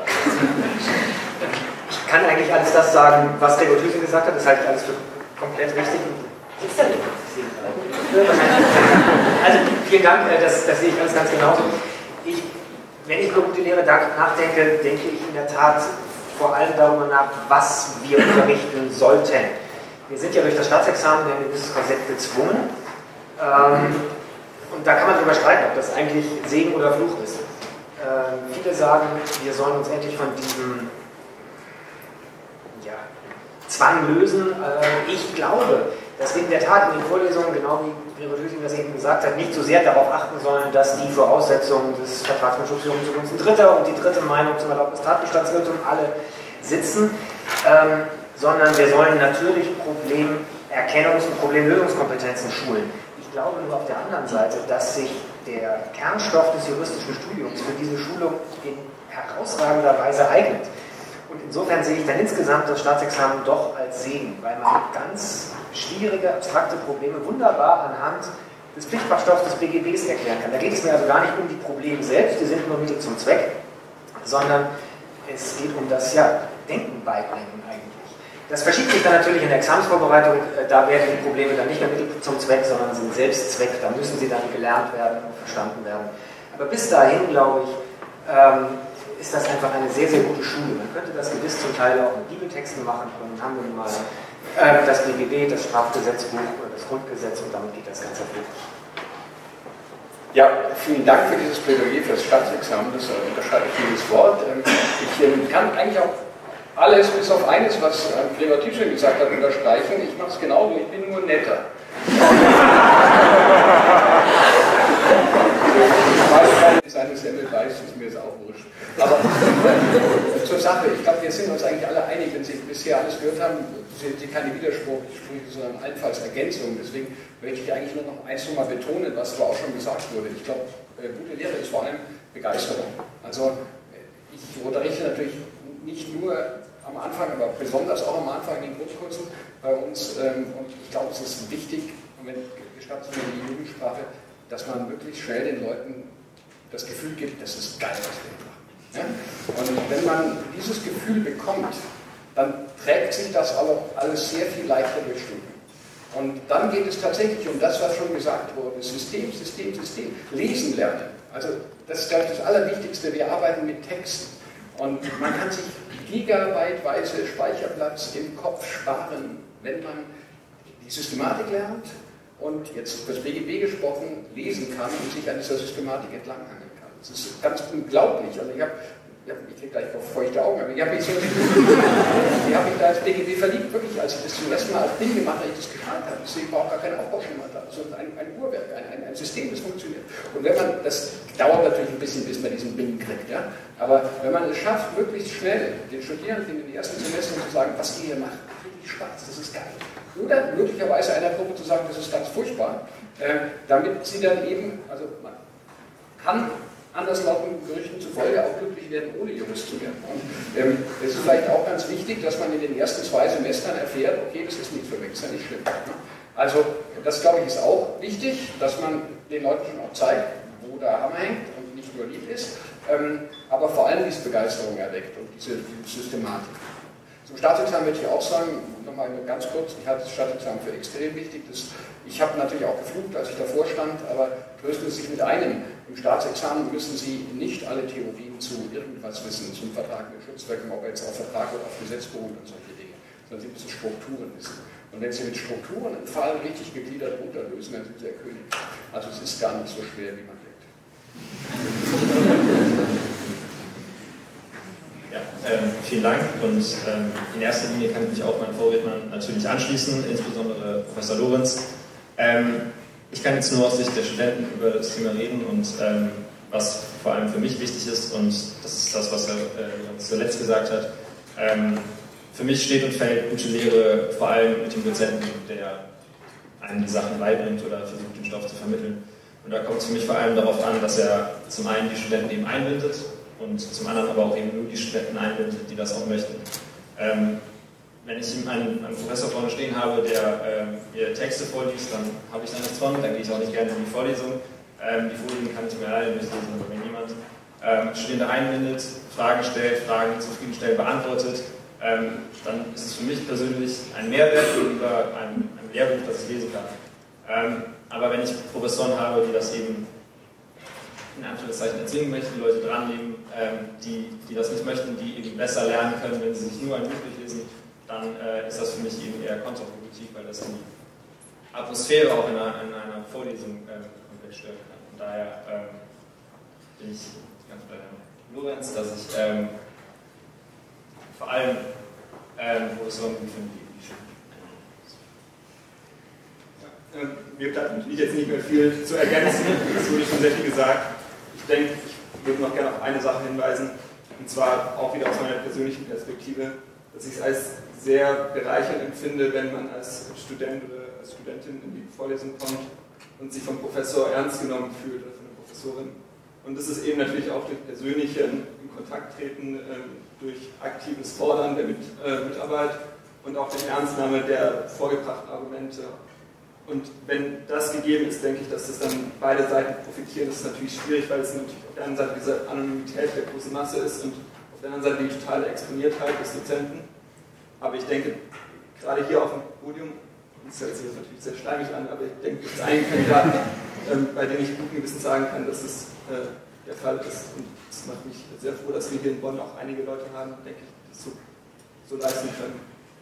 Ich kann eigentlich alles das sagen, was Gregor Thüsing gesagt hat, das halte ich alles für komplett richtig und Also vielen Dank, das, das sehe ich ganz, ganz genauso. Ich, wenn ich über gute Lehre nachdenke, denke ich in der Tat vor allem darüber nach, was wir unterrichten sollten. Wir sind ja durch das Staatsexamen in ein gewisses Korsett gezwungen. Ähm, und da kann man darüber streiten, ob das eigentlich Segen oder Fluch ist. Ähm, viele sagen, wir sollen uns endlich von diesem ja, Zwang lösen. Äh, ich glaube, dass wir in der Tat in den Vorlesungen, genau wie Gregor Dösing das eben gesagt hat, nicht so sehr darauf achten sollen, dass die Voraussetzungen des Vertrags mit Schutzführung zugunsten Dritter und die dritte Meinung zum Erlaubnis Tatbestandsnutzung alle sitzen, ähm, sondern wir sollen natürlich Problemerkennungs- und Problemlösungskompetenzen schulen. Ich glaube nur auf der anderen Seite, dass sich der Kernstoff des juristischen Studiums für diese Schulung in herausragender Weise eignet. Und insofern sehe ich dann insgesamt das Staatsexamen doch als Segen, weil man ganz schwierige, abstrakte Probleme wunderbar anhand des Pflichtfachstoffs des B G Bs erklären kann. Da geht es mir also gar nicht um die Probleme selbst, die sind nur Mittel zum Zweck, sondern es geht um das ja, Denken beibringen eigentlich. Das verschiebt sich dann natürlich in der Examensvorbereitung, da werden die Probleme dann nicht mehr Mittel zum Zweck, sondern sind Selbstzweck, da müssen sie dann gelernt werden und verstanden werden. Aber bis dahin, glaube ich, ähm, ist das einfach eine sehr, sehr gute Schule. Man könnte das gewiss zum Teil auch mit Bibeltexten machen, und dann haben wir mal äh, das B G B, das Strafgesetzbuch oder das Grundgesetz, und damit geht das Ganze durch. Ja, vielen Dank für dieses Plädoyer für das Staatsexamen, das unterscheidet jedes Wort. Ich ähm, kann eigentlich auch alles bis auf eines, was Gregor Titschel gesagt hat, unterstreichen. Ich mache es genauso, ich bin nur netter. Seine Semmel weiß, ist mir jetzt auch wurscht. Aber äh, zur Sache, ich glaube, wir sind uns eigentlich alle einig, wenn Sie bisher alles gehört haben, sind Sie keine Widersprüche, sondern allenfalls Ergänzungen. Deswegen möchte ich eigentlich nur noch eins nochmal betonen, was zwar auch schon gesagt wurde. Ich glaube, äh, gute Lehre ist vor allem Begeisterung. Also ich unterrichte natürlich nicht nur am Anfang, aber besonders auch am Anfang in den Grundkursen bei uns. Ähm, und ich glaube, es ist wichtig, und wenn gestattet Sie mir die Jugendsprache, dass man wirklich schnell den Leuten das Gefühl gibt, das ist geil, was wir machen. Ja? Und wenn man dieses Gefühl bekommt, dann trägt sich das aber alles sehr viel leichter durch Studium. Und dann geht es tatsächlich um das, was schon gesagt wurde, System, System, System, lesen lernen. Also das ist, glaube ich, das Allerwichtigste, wir arbeiten mit Texten. Und man kann sich gigabyteweise Speicherplatz im Kopf sparen, wenn man die Systematik lernt und jetzt das B G B gesprochen lesen kann und sich an dieser Systematik entlanghangeln kann. Das ist ganz unglaublich. Also ich habe, ich kriege gleich auf feuchte Augen, aber ich habe mich, so, ich hab mich da als B G B verliebt, wirklich, als ich das zum ersten Mal als Ding gemacht habe, ich das geschnallt habe. Ich brauche gar keine Aufbauschema da, sondern ein, ein Uhrwerk, ein, ein, ein System, das funktioniert. Und wenn man, das dauert natürlich ein bisschen, bis man diesen Bing kriegt, ja? Aber wenn man es schafft, möglichst schnell den Studierenden in den ersten Semestern zu sagen, was ihr hier macht, richtig Spaß, das ist geil. Oder möglicherweise einer Gruppe zu sagen, das ist ganz furchtbar, äh, damit sie dann eben, also man kann anderslautenden Gerüchten zufolge auch glücklich werden, ohne Jurist zu werden. Und ähm, es ist vielleicht auch ganz wichtig, dass man in den ersten zwei Semestern erfährt, okay, das ist nichts für mich, ist ja nicht schlimm. Ne? Also das, glaube ich, ist auch wichtig, dass man den Leuten schon auch zeigt, wo der Hammer hängt und nicht nur lieb ist, ähm, aber vor allem diese Begeisterung erweckt und diese, diese Systematik. Zum Staatsexamen möchte ich auch sagen, nochmal ganz kurz, ich halte das Staatsexamen für extrem wichtig. Das, ich habe natürlich auch geflucht, als ich davor stand, aber trösten Sie sich mit einem. Im Staatsexamen müssen Sie nicht alle Theorien zu irgendwas wissen, zum Vertrag mit Schutzzwecken, ob er jetzt auf Vertrag oder auf Gesetz beruht und solche Dinge, sondern Sie müssen Strukturen wissen. Und wenn Sie mit Strukturen einen Fall richtig gegliedert runterlösen, dann sind Sie der König. Also es ist gar nicht so schwer, wie man denkt. Ja, ähm, vielen Dank, und ähm, in erster Linie kann ich mich auch meinen Vorrednern natürlich anschließen, insbesondere Professor Lorenz. Ähm, ich kann jetzt nur aus Sicht der Studenten über das Thema reden, und ähm, was vor allem für mich wichtig ist, und das ist das, was er äh, zuletzt gesagt hat, ähm, für mich steht und fällt gute Lehre vor allem mit dem Dozenten, der einem die Sachen beibringt oder versucht, den Stoff zu vermitteln. Und da kommt es für mich vor allem darauf an, dass er zum einen die Studenten eben einbindet, und zum anderen aber auch eben nur die Studenten einbindet, die das auch möchten. Ähm, wenn ich einen, einen Professor vorne stehen habe, der ähm, mir Texte vorliest, dann habe ich da nichts von, dann gehe ich auch nicht gerne in die Vorlesung. Ähm, die Folien kann ich mir leider nicht lesen, aber wenn jemand ähm, Studenten einbindet, Fragen stellt, Fragen zufriedenstellend beantwortet, ähm, dann ist es für mich persönlich ein Mehrwert gegenüber einem, einem Lehrbuch, das ich lesen kann. Ähm, aber wenn ich Professoren habe, die das eben in Anführungszeichen erzwingen möchten, die Leute drannehmen, ähm, die, die das nicht möchten, die eben besser lernen können, wenn sie sich nur ein Buch durchlesen, dann äh, ist das für mich eben eher kontraproduktiv, weil das die Atmosphäre auch in einer, in einer Vorlesung ähm, komplett stören kann. Und daher ähm, bin ich ganz bei Herrn Lorenz, dass ich ähm, vor allem ähm, Professoren gut finde, die die schon ja, äh, mir bleibt natürlich jetzt nicht mehr viel zu ergänzen, es wurde schon sehr viel gesagt. Ich denke, ich würde noch gerne auf eine Sache hinweisen, und zwar auch wieder aus meiner persönlichen Perspektive, dass ich es als sehr bereichernd empfinde, wenn man als Student oder als Studentin in die Vorlesung kommt und sich vom Professor ernst genommen fühlt oder von der Professorin. Und das ist eben natürlich auch durch persönliche in Kontakt treten, äh, durch aktives Fordern der Mit, äh, Mitarbeit und auch die Ernstnahme der vorgebrachten Argumente. Und wenn das gegeben ist, denke ich, dass das dann beide Seiten profitieren. Das ist natürlich schwierig, weil es natürlich auf der einen Seite diese Anonymität der großen Masse ist und auf der anderen Seite die totale Exponiertheit des Dozenten. Aber ich denke, gerade hier auf dem Podium, das hört sich jetzt natürlich sehr schleimig an, aber ich denke, es ist ein Kandidat, ähm, bei dem ich guten Gewissens sagen kann, dass es äh, der Fall ist. Und es macht mich sehr froh, dass wir hier in Bonn auch einige Leute haben, denke ich, die das so, so leisten können.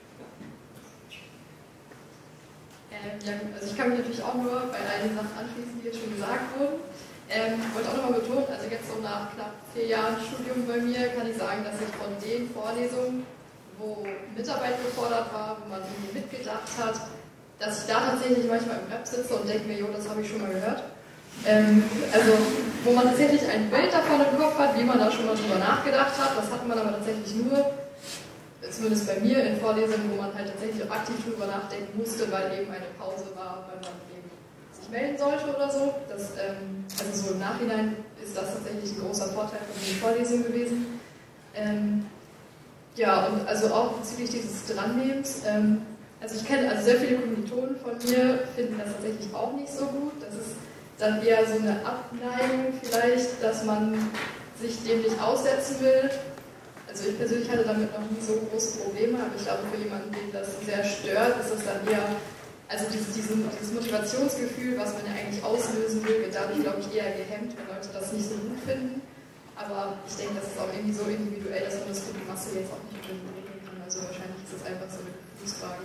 Ähm, ja, also ich kann mich natürlich auch nur bei all den Sachen anschließen, die jetzt schon gesagt wurden. Ähm, ich wollte auch nochmal betonen, also jetzt so nach knapp vier Jahren Studium bei mir, kann ich sagen, dass ich von den Vorlesungen, wo Mitarbeit gefordert war, wo man irgendwie mitgedacht hat, dass ich da tatsächlich manchmal im Rap sitze und denke mir, jo, das habe ich schon mal gehört. Ähm, also, wo man tatsächlich ein Bild davon im Kopf hat, wie man da schon mal drüber nachgedacht hat, das hat man aber tatsächlich nur, zumindest bei mir, in Vorlesungen, wo man halt tatsächlich auch aktiv drüber nachdenken musste, weil eben eine Pause war, weil man eben sich melden sollte oder so. Das, ähm, also so im Nachhinein ist das tatsächlich ein großer Vorteil von den Vorlesungen gewesen. Ähm, Ja, und also auch bezüglich dieses Drannehmens, ähm, also ich kenne, also sehr viele Kommilitonen von mir finden das tatsächlich auch nicht so gut. Das ist dann eher so eine Abneigung vielleicht, dass man sich dem nicht aussetzen will. Also ich persönlich hatte damit noch nie so große Probleme, aber ich glaube, für jemanden, den das sehr stört, ist es dann eher, also dieses, diesen, dieses Motivationsgefühl, was man ja eigentlich auslösen will, wird dadurch, glaube ich, eher gehemmt, wenn Leute das nicht so gut finden. Aber ich denke, das ist auch irgendwie so individuell, dass man das für die Masse jetzt auch nicht unbedingt regeln kann. Also wahrscheinlich ist das einfach so eine Gefühlsfrage.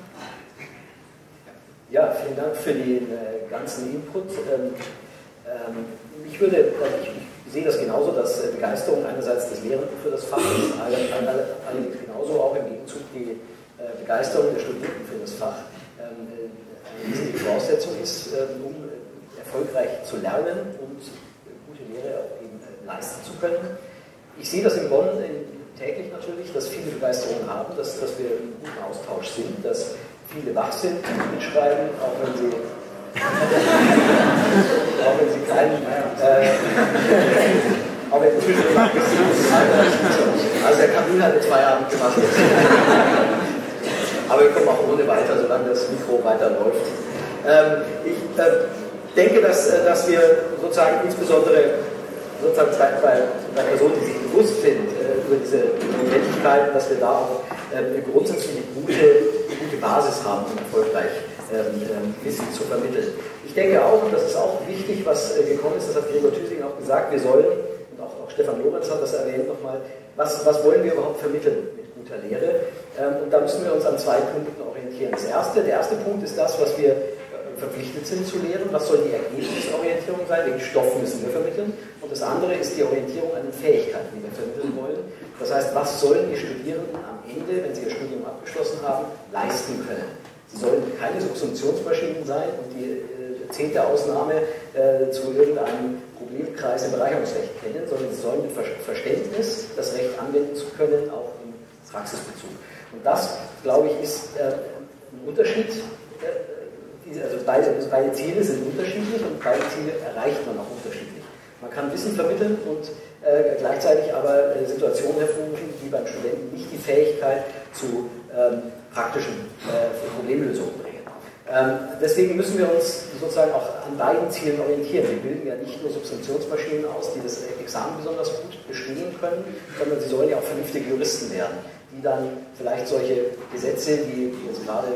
Ja, vielen Dank für den äh, ganzen Input. Ähm, ähm, ich würde, also ich, ich sehe das genauso, dass äh, Begeisterung einerseits des Lehrenden für das Fach ist, allerdings genauso auch im Gegenzug die äh, Begeisterung der Studierenden für das Fach ähm, eine wesentliche Voraussetzung ist, äh, um äh, erfolgreich zu lernen und äh, gute Lehre auch eben leisten zu können. Ich sehe das in Bonn täglich natürlich, dass viele Begeisterung haben, dass, dass wir im guten Austausch sind, dass viele wach sind, mitschreiben, auch wenn sie, auch wenn sie keinen, äh, auch wenn inzwischen also der Kamin hat jetzt Feierabend gemacht. Aber wir kommen auch ohne weiter, solange das Mikro weiterläuft. Ähm, ich äh, denke, dass, dass wir sozusagen insbesondere sozusagen bei, bei, bei Personen, die sich bewusst sind äh, über diese Notwendigkeiten, dass wir da auch äh, eine grundsätzlich gute, gute Basis haben, um erfolgreich ähm, ähm, Wissen zu vermitteln. Ich denke auch, und das ist auch wichtig, was äh, gekommen ist, das hat Gregor Thüsing auch gesagt, wir sollen, und auch, auch Stefan Lorenz hat das erwähnt nochmal, was, was wollen wir überhaupt vermitteln mit guter Lehre? Ähm, und da müssen wir uns an zwei Punkten orientieren. Das erste, der erste Punkt ist das, was wir verpflichtet sind zu lehren, was soll die Ergebnisorientierung sein, welchen Stoff müssen wir vermitteln, und das andere ist die Orientierung an den Fähigkeiten, die wir vermitteln wollen. Das heißt, was sollen die Studierenden am Ende, wenn sie ihr Studium abgeschlossen haben, leisten können. Sie sollen keine Subsumptionsmaschinen sein und die äh, zehnte Ausnahme äh, zu irgendeinem Problemkreis im Bereicherungsrecht kennen, sondern sie sollen mit Ver Verständnis das Recht anwenden zu können, auch im Praxisbezug. Und das, glaube ich, ist äh, ein Unterschied. Äh, Also beide, beide Ziele sind unterschiedlich und beide Ziele erreicht man auch unterschiedlich. Man kann Wissen vermitteln und äh, gleichzeitig aber äh, Situationen hervorrufen, die beim Studenten nicht die Fähigkeit zu ähm, praktischen äh, Problemlösungen bringen. Ähm, deswegen müssen wir uns sozusagen auch an beiden Zielen orientieren. Wir bilden ja nicht nur Subsumptionsmaschinen aus, die das Examen besonders gut bestehen können, sondern sie sollen ja auch vernünftige Juristen werden, die dann vielleicht solche Gesetze, die jetzt gerade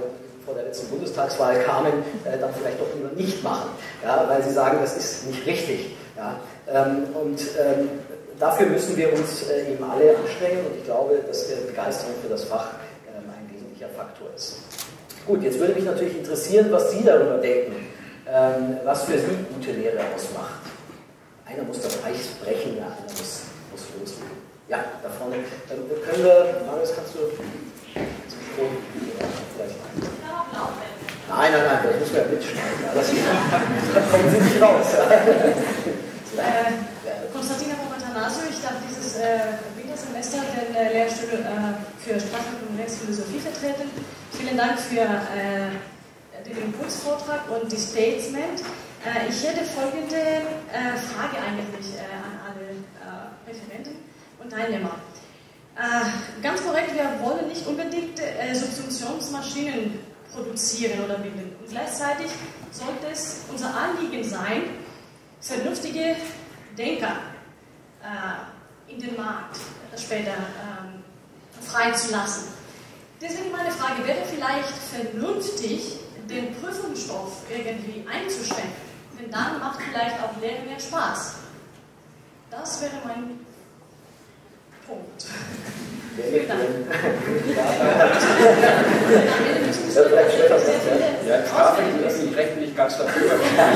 vor der letzten Bundestagswahl kamen, äh, dann vielleicht doch lieber nicht machen, ja, weil sie sagen, das ist nicht richtig. Ja. Ähm, und ähm, dafür müssen wir uns äh, eben alle anstrengen und ich glaube, dass äh, Begeisterung für das Fach äh, ein wesentlicher Faktor ist. Gut, jetzt würde mich natürlich interessieren, was Sie darüber denken, ähm, was für Sie gute Lehre ausmacht. Einer muss das Eis brechen, ja, einer muss, muss loslegen. Ja, da vorne. Dann können wir, Marius, kannst du zum Strom vielleicht ein? Nein, nein, nein, das müssen wir ja mitschneiden. Ja, das, da kommen Sie nicht raus. Ja. Äh, Konstantina Papatanasio, ich darf dieses äh, Wintersemester den äh, Lehrstuhl äh, für Sprach- und Rechtsphilosophie vertreten. Vielen Dank für äh, den Impulsvortrag und die Statement. Äh, ich hätte folgende äh, Frage eigentlich äh, an alle äh, Referenten und Teilnehmer. Äh, ganz korrekt, wir wollen nicht unbedingt äh, Substitutionsmaschinen produzieren oder bilden. Und gleichzeitig sollte es unser Anliegen sein, vernünftige Denker äh, in den Markt äh, später äh, freizulassen. Deswegen meine Frage, wäre vielleicht vernünftig, den Prüfungsstoff irgendwie einzuschränken? Denn dann macht vielleicht auch Lehre mehr Spaß. Das wäre mein Punkt. Vielen Dank. Ja, Strafe ist nicht recht nicht ganz dafür.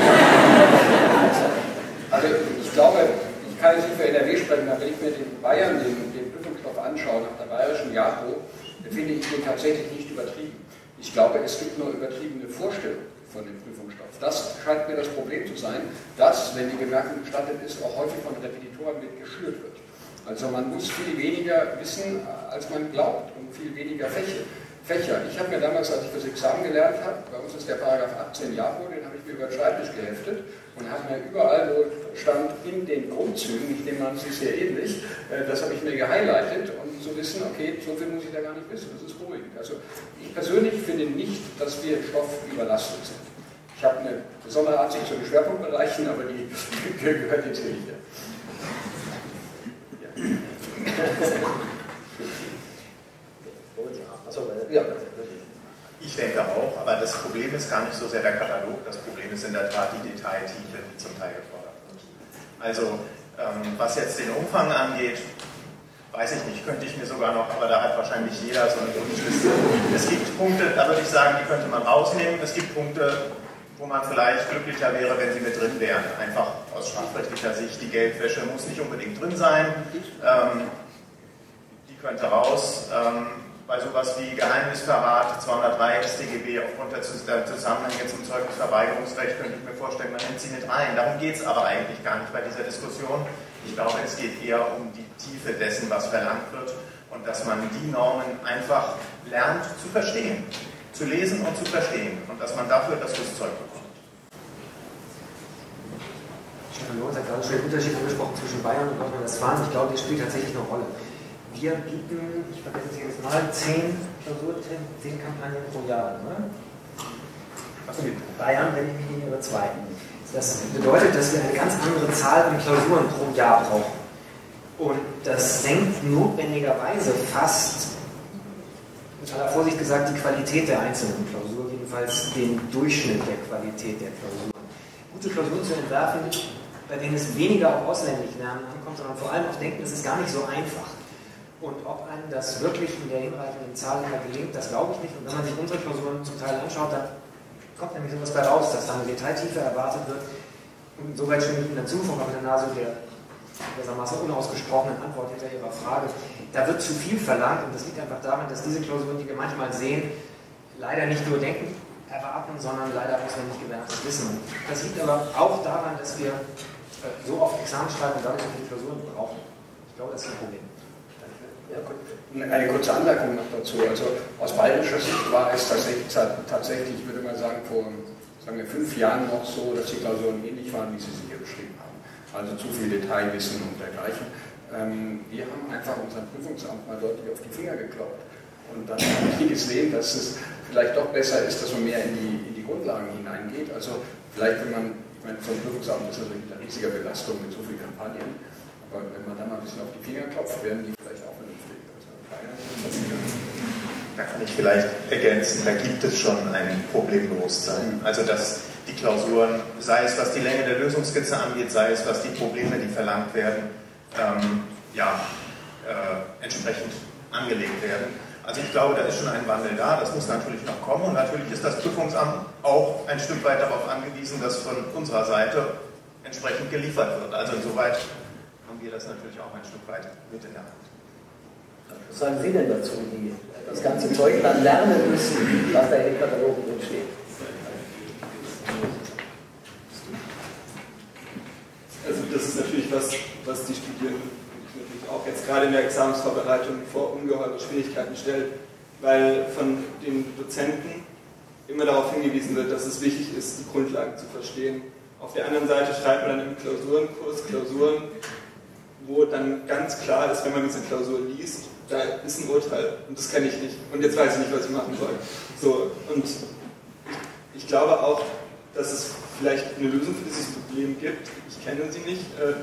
Also ich glaube, ich kann jetzt nicht für N R W sprechen, aber wenn ich mir den Bayern den, den Prüfungsstoff anschaue, nach der bayerischen JAPO, dann finde ich ihn tatsächlich nicht übertrieben. Ich glaube, es gibt nur übertriebene Vorstellungen von dem Prüfungsstoff. Das scheint mir das Problem zu sein, dass, wenn die Bemerkung gestattet ist, auch häufig von Repetitoren mit geschürt wird. Also man muss viel weniger wissen, als man glaubt und viel weniger Fächer. Fächer. Ich habe mir damals, als ich das Examen gelernt habe, bei uns ist der Paragraph achtzehn JAPO, den habe ich mir über den Schreibtisch geheftet und habe mir überall, wo stand, in den Grundzügen, ich nehme an, sie ist sehr ähnlich, das habe ich mir gehighlightet, um zu wissen, okay, so viel muss ich da gar nicht wissen, das ist beruhigend. Also ich persönlich finde nicht, dass wir Stoff überlastet sind. Ich habe eine besondere Ansicht zu den Schwerpunktbereichen, aber die gehört jetzt hier nicht. Ja. Ich denke auch, aber das Problem ist gar nicht so sehr der Katalog, das Problem ist in der Tat die Detailtiefe, die zum Teil gefordert wird. Also, ähm, was jetzt den Umfang angeht, weiß ich nicht, könnte ich mir sogar noch, aber da hat wahrscheinlich jeder so eine Wunschliste. Es gibt Punkte, da würde ich sagen, die könnte man rausnehmen. Es gibt Punkte, wo man vielleicht glücklicher wäre, wenn sie mit drin wären. Einfach aus strafrechtlicher Sicht, die Geldwäsche muss nicht unbedingt drin sein. Ähm, die könnte raus. Ähm, bei sowas wie Geheimnisverrat, zweihundertdrei S t G B, aufgrund der Zusammenhänge zum Zeugnisverweigerungsrecht, könnte ich mir vorstellen, man nimmt sie mit rein. Darum geht es aber eigentlich gar nicht bei dieser Diskussion. Ich glaube, es geht eher um die Tiefe dessen, was verlangt wird und dass man die Normen einfach lernt zu verstehen, zu lesen und zu verstehen und dass man dafür das Rüstzeug bekommt. Stefan Lorenz hat gerade schon den Unterschied angesprochen zwischen Bayern und Nordrhein-Westfalen. Ich glaube, das spielt tatsächlich eine Rolle. Wir bieten, ich vergesse es jetzt mal, zehn Klausurthemen, zehn Kampagnen pro Jahr. Ne? Also Bayern, wenn ich mich nicht irre, zwei. Das bedeutet, dass wir eine ganz andere Zahl an Klausuren pro Jahr brauchen. Und das senkt notwendigerweise fast, mit aller Vorsicht gesagt, die Qualität der einzelnen Klausur, jedenfalls den Durchschnitt der Qualität der Klausuren. Gute Klausuren zu entwerfen, bei denen es weniger auf ausländlich Lernen ankommt, sondern vor allem auf Denken, das ist gar nicht so einfach. Und ob einem das wirklich in der hinreichenden Zahl immer gelingt, das glaube ich nicht. Und wenn man sich unsere Klausuren zum Teil anschaut, dann kommt nämlich sowas bei raus, dass da eine Detailtiefe erwartet wird. Und insoweit stimme ich Ihnen dazu, Frau Papatanasio, der gewissermaßen unausgesprochenen Antwort hinter Ihrer Frage. Da wird zu viel verlangt und das liegt einfach daran, dass diese Klausuren, die wir manchmal sehen, leider nicht nur Denken erwarten, sondern leider auswendig gelerntes Wissen. Das liegt aber auch daran, dass wir so oft Examen schreiben und dadurch so viele Klausuren brauchen. Ich glaube, das ist ein Problem. Ja, eine kurze Anmerkung noch dazu. Also aus bayerischer Sicht war es tatsächlich, tatsächlich, ich würde mal sagen, vor sagen wir, fünf Jahren noch so, dass die Klausuren ähnlich waren, wie Sie sie hier beschrieben haben. Also zu viel Detailwissen und dergleichen. Ähm, wir haben einfach unserem Prüfungsamt mal deutlich auf die Finger gekloppt. Und dann haben die gesehen, dass es vielleicht doch besser ist, dass man mehr in die, in die Grundlagen hineingeht. Also vielleicht, wenn man, ich meine, vom Prüfungsamt ist das natürlich eine riesige Belastung mit so vielen Kampagnen. Aber wenn man da mal ein bisschen auf die Finger klopft, werden die vielleicht auch vernünftig. Also Bayern ist das Da kann ich vielleicht ergänzen, da gibt es schon ein Problembewusstsein. Also dass die Klausuren, sei es was die Länge der Lösungskizze angeht, sei es was die Probleme, die verlangt werden, ähm, ja, äh, entsprechend angelegt werden. Also ich glaube, da ist schon ein Wandel da, das muss natürlich noch kommen und natürlich ist das Prüfungsamt auch ein Stück weit darauf angewiesen, dass von unserer Seite entsprechend geliefert wird. Also insoweit haben wir das natürlich auch ein Stück weit mit in der Hand. Was sagen Sie denn dazu, die das ganze Zeug dann lernen müssen, was da in den Katalogen drin steht? Also das ist natürlich was, was die Studierenden natürlich auch jetzt gerade in der Examensvorbereitung vor ungeheure Schwierigkeiten stellt, weil von den Dozenten immer darauf hingewiesen wird, dass es wichtig ist, die Grundlagen zu verstehen. Auf der anderen Seite schreibt man dann im Klausurenkurs Klausuren, wo dann ganz klar ist, wenn man diese Klausur liest, da ist ein Urteil und das kenne ich nicht und jetzt weiß ich nicht, was ich machen soll. So, und ich, ich glaube auch, dass es vielleicht eine Lösung für dieses Problem gibt. Ich kenne sie nicht. Äh,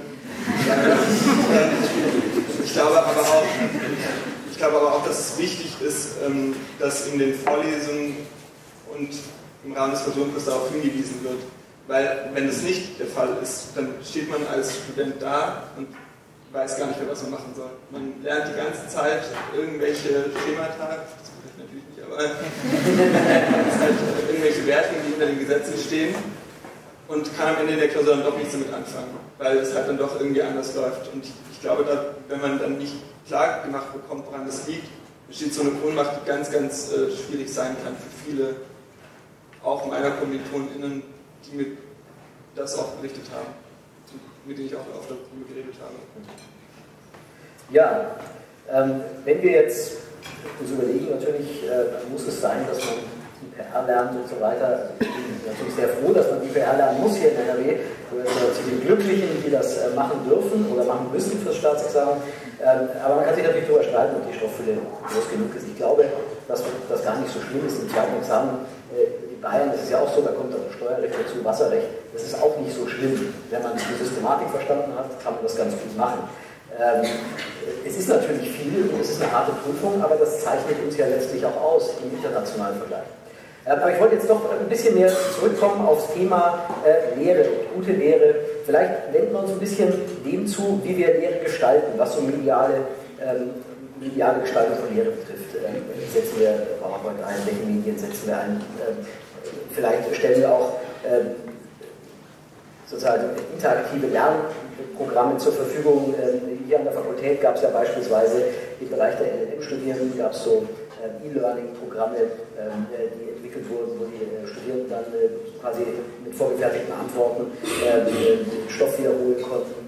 ich, glaube aber auch, ich glaube aber auch, dass es wichtig ist, ähm, dass in den Vorlesungen und im Rahmen des Klausurenkurses darauf hingewiesen wird. Weil wenn das nicht der Fall ist, dann steht man als Student da und weiß gar nicht mehr, was man machen soll. Man lernt die ganze Zeit irgendwelche Schemata, das kann ich natürlich nicht, aber halt irgendwelche Wertungen, die hinter den Gesetzen stehen und kann am Ende der Klausur dann doch nichts damit anfangen, weil es halt dann doch irgendwie anders läuft. Und ich, ich glaube, da, wenn man dann nicht klar gemacht bekommt, woran das liegt, entsteht so eine Ohnmacht, die ganz, ganz äh, schwierig sein kann für viele, auch meiner KommilitonInnen, die mir das auch berichtet haben, mit denen ich auch oft darüber geredet habe. Ja, ähm, wenn wir jetzt uns überlegen, natürlich äh, muss es sein, dass man I P R lernt und so weiter. Ich bin natürlich sehr froh, dass man I P R lernen muss hier in N R W. Also zu den Glücklichen, die das äh, machen dürfen oder machen müssen fürs Staatsexamen. Ähm, aber man kann sich natürlich darüber streiten, ob die Stofffülle groß genug ist. Ich glaube, dass das gar nicht so schlimm ist im zweiten Examen. Äh, in Bayern ist es ja auch so, da kommt dann Steuerrecht dazu, Wasserrecht. Das ist auch nicht so schlimm. Wenn man die Systematik verstanden hat, kann man das ganz gut machen. Ähm, es ist natürlich viel und es ist eine harte Prüfung, aber das zeichnet uns ja letztlich auch aus im internationalen Vergleich. Ähm, aber ich wollte jetzt doch ein bisschen mehr zurückkommen aufs Thema äh, Lehre und gute Lehre. Vielleicht wenden wir uns ein bisschen dem zu, wie wir Lehre gestalten, was so mediale, ähm, mediale Gestaltung von Lehre betrifft. Ähm, setzen wir PowerPoint ein, welche Medien setzen wir ein? Ähm, vielleicht stellen wir auch ähm, sozusagen interaktive Lernprogramme zur Verfügung. Hier an der Fakultät gab es ja beispielsweise im Bereich der L L M-Studierenden gab es so E-Learning-Programme, die entwickelt wurden, wo die Studierenden dann quasi mit vorgefertigten Antworten den Stoff wiederholen konnten.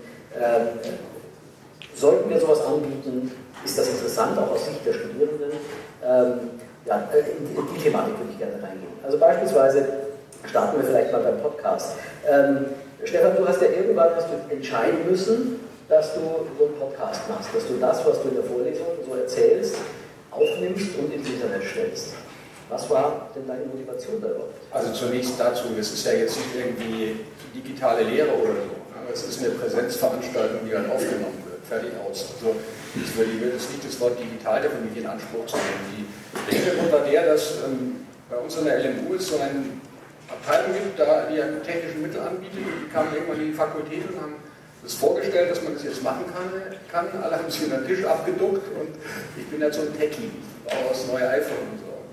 Sollten wir sowas anbieten, ist das interessant, auch aus Sicht der Studierenden. Ja, in die Thematik würde ich gerne reingehen. Also beispielsweise starten wir vielleicht mal beim Podcast. Ähm, Stefan, du hast ja irgendwann hast du entscheiden müssen, dass du so einen Podcast machst, dass du das, was du in der Vorlesung so erzählst, aufnimmst und ins Internet stellst. Was war denn deine Motivation dabei? Also zunächst dazu, das ist ja jetzt nicht irgendwie digitale Lehre oder so. Es ist eine Präsenzveranstaltung, die halt aufgenommen wird, fertig aus. Also ich würde jetzt nicht das Wort digital der Familie in Anspruch zu nehmen. Der Hintergrund war der, dass ähm, bei uns an der L M U es so eine Abteilung gibt, da die ja technische Mittel anbietet, und die kamen irgendwann in die Fakultät und haben das vorgestellt, dass man das jetzt machen kann. kann. Alle haben sich unter den Tisch abgeduckt und ich bin jetzt so ein Techie, ich baue das neue iPhone und so.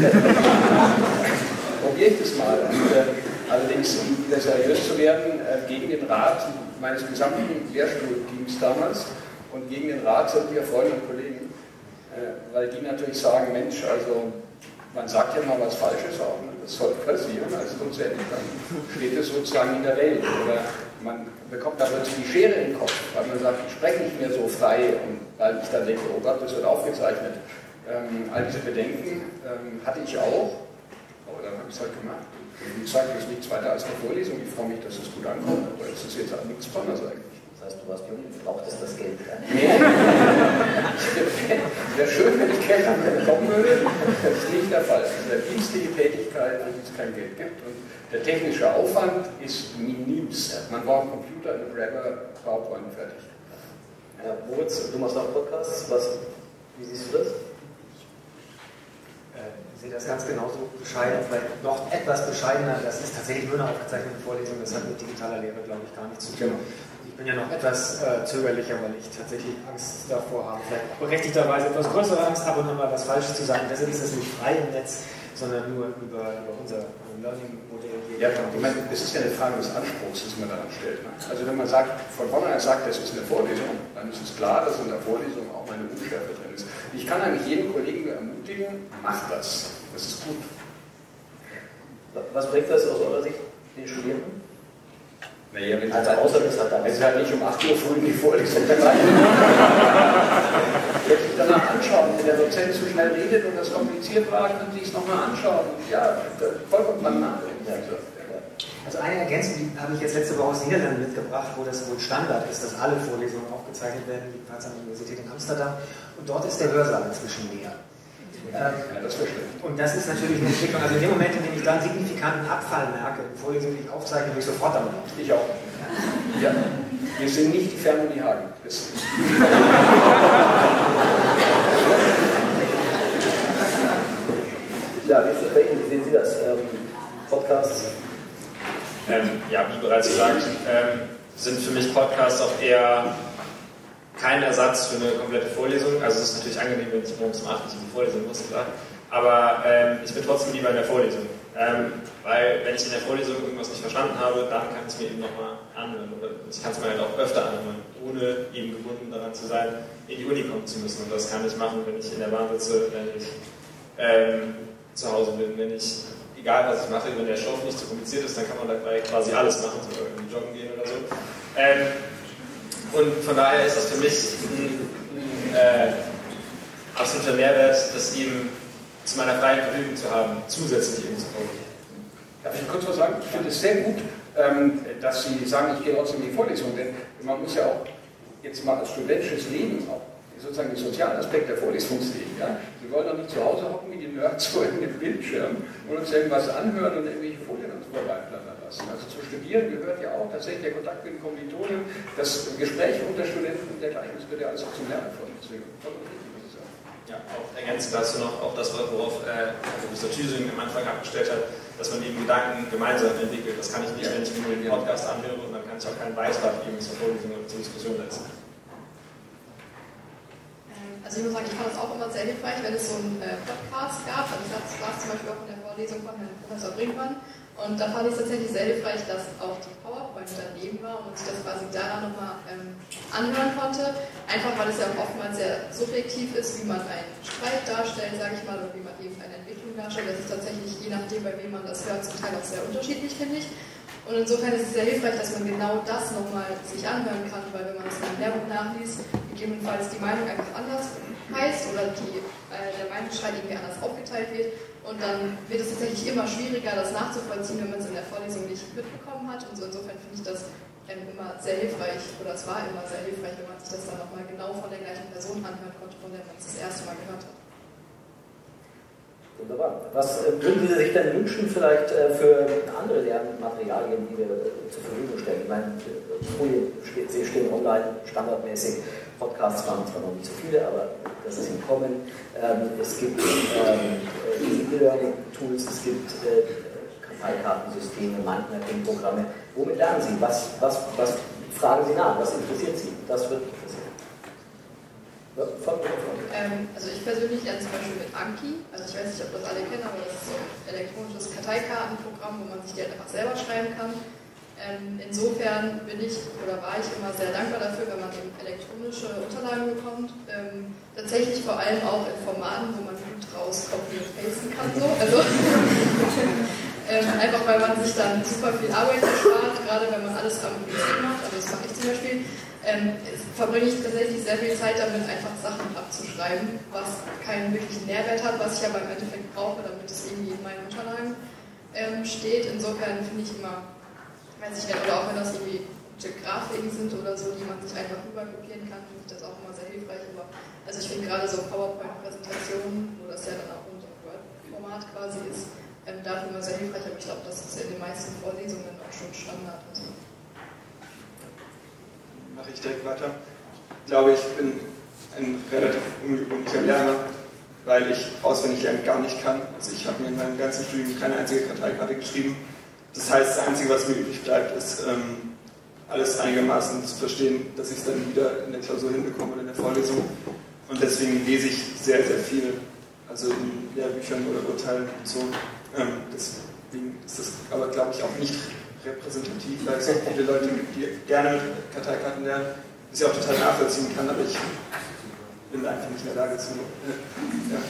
Probiere ich das mal. Und, äh, allerdings, um wieder seriös zu werden, äh, gegen den Rat meines gesamten Lehrstuhlteams damals und gegen den Rat sämtlicher Freunde und Kollegen, äh, weil die natürlich sagen, Mensch, also man sagt ja mal was Falsches auch, ne? Das soll passieren, also sonst dann steht es sozusagen in der Welt. Oder man bekommt da plötzlich die Schere im Kopf, weil man sagt, ich spreche nicht mehr so frei, und weil ich dann denke, oh Gott, das wird aufgezeichnet. Ähm, all diese Bedenken ähm, hatte ich auch, aber dann habe ich es halt gemacht. Und wie gesagt, das ist nichts weiter als eine Vorlesung. Ich freue mich, dass es gut ankommt, aber es ist jetzt halt nichts Besonderes eigentlich. Das heißt, du warst jung, du brauchtest das Geld. Nee. Wäre schön, wenn ich Geld bekommen würde. Das ist nicht der Fall. Es ist eine dienstliche Tätigkeit, wo es kein Geld gibt. Und der technische Aufwand ist minimst. Man braucht einen Computer, einen Grabber, PowerPoint, fertig. Ja, Moritz, du machst auch Podcasts. Was, wie siehst du das? ich sehe das ganz genauso bescheiden, vielleicht noch etwas bescheidener. Das ist tatsächlich nur eine aufgezeichnete Vorlesung, das hat mit digitaler Lehre, glaube ich, gar nichts zu tun. Ich bin ja noch etwas äh, zögerlicher, weil ich tatsächlich Angst davor habe, vielleicht berechtigterweise etwas größere Angst habe, und nochmal was Falsches zu sagen. Deshalb ist das nicht frei im Netz, sondern nur über, über unser Learning-Modell. Ja, ich meine, es ist ja eine Frage des Anspruchs, das man daran stellt. Also wenn man sagt, von vornherein sagt, das ist eine Vorlesung, dann ist es klar, dass in der Vorlesung auch meine Unschärfe drin ist. Ich kann eigentlich jeden Kollegen nur ermutigen, macht das. Das ist gut. Was bringt das aus eurer Sicht den Studierenden? Naja, wenn also außer das hat wenn sie halt nicht um acht Uhr früh in die Vorlesung rein. Wenn sie danach anschauen, wenn der Dozent zu schnell redet und das kompliziert war, können sie es nochmal anschauen. Ja, vollkommen banal. Also eine Ergänzung, die habe ich jetzt letzte Woche aus den Niederlanden mitgebracht, wo das wohl Standard ist, dass alle Vorlesungen aufgezeichnet werden, jedenfalls an der Universität in Amsterdam. Und dort ist der Hörsaal inzwischen leer. Ja, das wäre schlecht. Und das ist natürlich eine Entwicklung. Also in dem Moment, in dem ich da einen signifikanten Abfall merke, in Vorlesungen, die ich aufzeichne, bin ich sofort damit. Ich auch. Ja. Wir sind nicht die Fernuni Hagen. Das ja, wie sehen Sie das? Ähm, Podcasts? Ähm, ja, wie bereits gesagt, ähm, sind für mich Podcasts auch eher kein Ersatz für eine komplette Vorlesung. Also es ist natürlich angenehm, wenn ich morgens um acht nicht in die Vorlesung muss, klar. Aber ähm, ich bin trotzdem lieber in der Vorlesung. Ähm, weil wenn ich in der Vorlesung irgendwas nicht verstanden habe, dann kann ich es mir eben nochmal anhören. Oder ich kann es mir halt auch öfter anhören, ohne eben gebunden daran zu sein, in die Uni kommen zu müssen. Und das kann ich machen, wenn ich in der Bahn sitze, wenn ich ähm, zu Hause bin, wenn ich, egal was ich mache, wenn der Stoff nicht zu kompliziert ist, dann kann man dabei quasi alles machen, so irgendwie joggen gehen oder so. Ähm, Und von daher ist das für mich ein, ein äh, absoluter Mehrwert, das eben zu meiner freien Verfügung zu haben, zusätzlich eben zu kaufen. Darf ich kurz was sagen? Ich finde es sehr gut, ähm, dass Sie sagen, ich gehe trotzdem in die Vorlesung, denn man muss ja auch jetzt mal als studentisches Leben auch sozusagen den sozialen Aspekt der Vorlesung sehen. Ja? Wir wollen doch nicht zu Hause hocken wie die Nerds vor dem Bildschirm und uns irgendwas anhören und irgendwelche Folien uns vorbeiblättern lassen. Also zu studieren gehört ja auch tatsächlich der Kontakt mit den Kommilitonen, das Gespräch unter Studenten und dergleichen, das gehört ja alles auch zum Lernen von. Deswegen vollkommen richtig, muss ich sagen. Ja, auch ergänzend dazu noch auch das, worauf äh, Professor Thüsing am Anfang abgestellt hat, dass man eben Gedanken gemeinsam entwickelt. Das kann ich nicht, wenn ich mir nur den Podcast anhöre, und dann kann ich auch keinen Beitrag eben zur Vorlesung oder zur Diskussion leisten. Also ich muss sagen, ich fand das auch immer sehr hilfreich, wenn es so einen äh, Podcast gab. Also ich saß zum Beispiel auch in der Vorlesung von Herrn Professor Brinkmann. Und da fand ich es tatsächlich sehr hilfreich, dass auch die PowerPoint daneben war und man sich das quasi daran nochmal ähm, anhören konnte. Einfach weil es ja auch oftmals sehr subjektiv ist, wie man einen Streit darstellt, sage ich mal, oder wie man eben eine Entwicklung darstellt. Das ist tatsächlich, je nachdem, bei wem man das hört, zum Teil auch sehr unterschiedlich, finde ich. Und insofern ist es sehr hilfreich, dass man genau das nochmal sich anhören kann, weil wenn man das in einem Lehrbuch nachliest, gegebenenfalls die Meinung einfach anders heißt oder die, äh, der Meinungsstreit irgendwie anders aufgeteilt wird. Und dann wird es tatsächlich immer schwieriger, das nachzuvollziehen, wenn man es in der Vorlesung nicht mitbekommen hat. Und so insofern finde ich das ähm, immer sehr hilfreich, oder es war immer sehr hilfreich, wenn man sich das dann nochmal genau von der gleichen Person anhören konnte, von der man es das erste Mal gehört hat. Wunderbar. Was äh, würden Sie sich denn wünschen, vielleicht äh, für andere Lernmaterialien, die wir äh, zur Verfügung stellen? Ich meine, Folien steht, Sie stehen online standardmäßig. Podcasts waren zwar noch nicht so viele, aber das ist im Kommen. Ähm, es gibt ähm, E-Learning-Tools, es gibt äh, Karteikartensysteme, Mindmapping-Programme. Womit lernen Sie? Was, was, was fragen Sie nach? Was interessiert Sie? Das wird interessieren. Ähm, also ich persönlich lerne zum Beispiel mit Anki, also ich weiß nicht, ob das alle kennen, aber das ist so ein elektronisches Karteikartenprogramm, wo man sich die halt einfach selber schreiben kann. Ähm, insofern bin ich oder war ich immer sehr dankbar dafür, wenn man eben elektronische Unterlagen bekommt. Ähm, tatsächlich vor allem auch in Formaten, wo man gut raus copy und pasten kann. So. Also, ähm, einfach weil man sich dann super viel Arbeit erspart, gerade wenn man alles am P C macht, also das mache ich zum Beispiel. Ähm, verbringe ich tatsächlich sehr viel Zeit damit, einfach Sachen abzuschreiben, was keinen wirklichen Nährwert hat, was ich aber im Endeffekt brauche, damit es irgendwie in meinen Unterlagen ähm, steht. Insofern finde ich immer, weiß ich nicht, oder auch wenn das irgendwie Grafiken sind oder so, die man sich einfach rüberkopieren kann, finde ich das auch immer sehr hilfreich. Aber also ich finde gerade so PowerPoint-Präsentationen, wo das ja dann auch in so einem Word-Format quasi ist, ähm, dafür immer sehr hilfreich, aber ich glaube, das ist in den meisten Vorlesungen auch schon Standard. Also. Mache ich direkt weiter. Ich glaube, ich bin ein relativ unüblicher Lerner. weil ich auswendig lernen gar nicht kann. Also ich habe mir in meinem ganzen Studium keine einzige Karteikarte geschrieben. Das heißt, das Einzige, was mir übrig bleibt, ist ähm, alles einigermaßen zu verstehen, dass ich es dann wieder in der Klausur hinbekomme oder in der Vorlesung. Und deswegen lese ich sehr, sehr viel, also in Lehrbüchern oder Urteilen und so. Ähm, deswegen ist das aber, glaube ich, auch nicht repräsentativ, weil es auch viele Leute gibt, die gerne mit Karteikarten lernen, was ich auch total nachvollziehen kann, aber ich bin einfach nicht in der Lage zu. Äh, ja.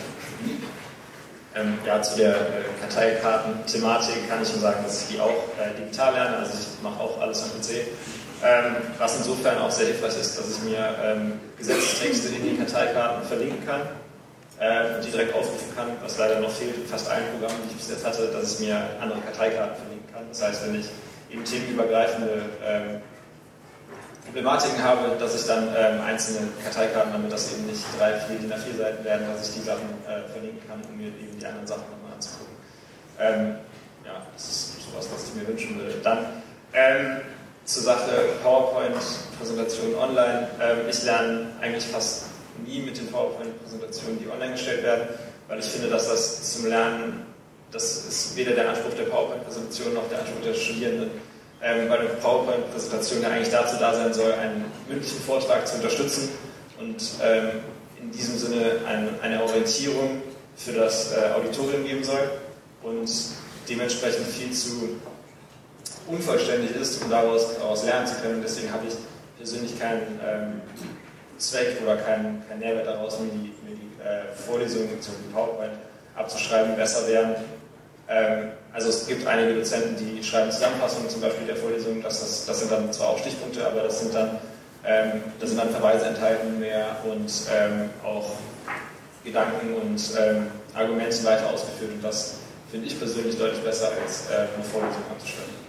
Ähm, ja, zu der äh, Karteikarten-Thematik kann ich schon sagen, dass ich die auch äh, digital lerne, also ich mache auch alles am P C. Ähm, was insofern auch sehr hilfreich ist, dass ich mir ähm, Gesetzestexte in die Karteikarten verlinken kann äh, und die direkt aufrufen kann, was leider noch fehlt in fast allen Programmen, die ich bis jetzt hatte, dass ich mir andere Karteikarten verlinken kann. Das heißt, wenn ich eben themenübergreifende ähm, Problematiken habe, dass ich dann ähm, einzelne Karteikarten, damit das eben nicht drei, vier D I N A vier Seiten werden, dass ich die Sachen äh, verlinken kann, um mir eben die anderen Sachen nochmal anzugucken. Ähm, ja, das ist sowas, was ich mir wünschen würde. Dann ähm, zur Sache PowerPoint-Präsentation online. Ähm, ich lerne eigentlich fast nie mit den PowerPoint-Präsentationen, die online gestellt werden, weil ich finde, dass das zum Lernen, das ist weder der Anspruch der PowerPoint-Präsentation noch der Anspruch der Studierenden, ähm, weil eine PowerPoint-Präsentation ja eigentlich dazu da sein soll, einen mündlichen Vortrag zu unterstützen und ähm, in diesem Sinne ein, eine Orientierung für das äh, Auditorium geben soll und dementsprechend viel zu unvollständig ist, um daraus, daraus lernen zu können. Deswegen habe ich persönlich keinen ähm, Zweck oder keinen, keinen Nährwert daraus, mir die, mir die äh, Vorlesungen zum PowerPoint abzuschreiben, besser wären. Ähm, also es gibt einige Dozenten, die schreiben Zusammenfassungen zum Beispiel der Vorlesung, dass das, das sind dann zwar auch Stichpunkte, aber das sind dann, ähm, das sind dann Verweise enthalten mehr und ähm, auch Gedanken und ähm, Argumente weiter ausgeführt und das finde ich persönlich deutlich besser, als äh, eine Vorlesung abzuschreiben.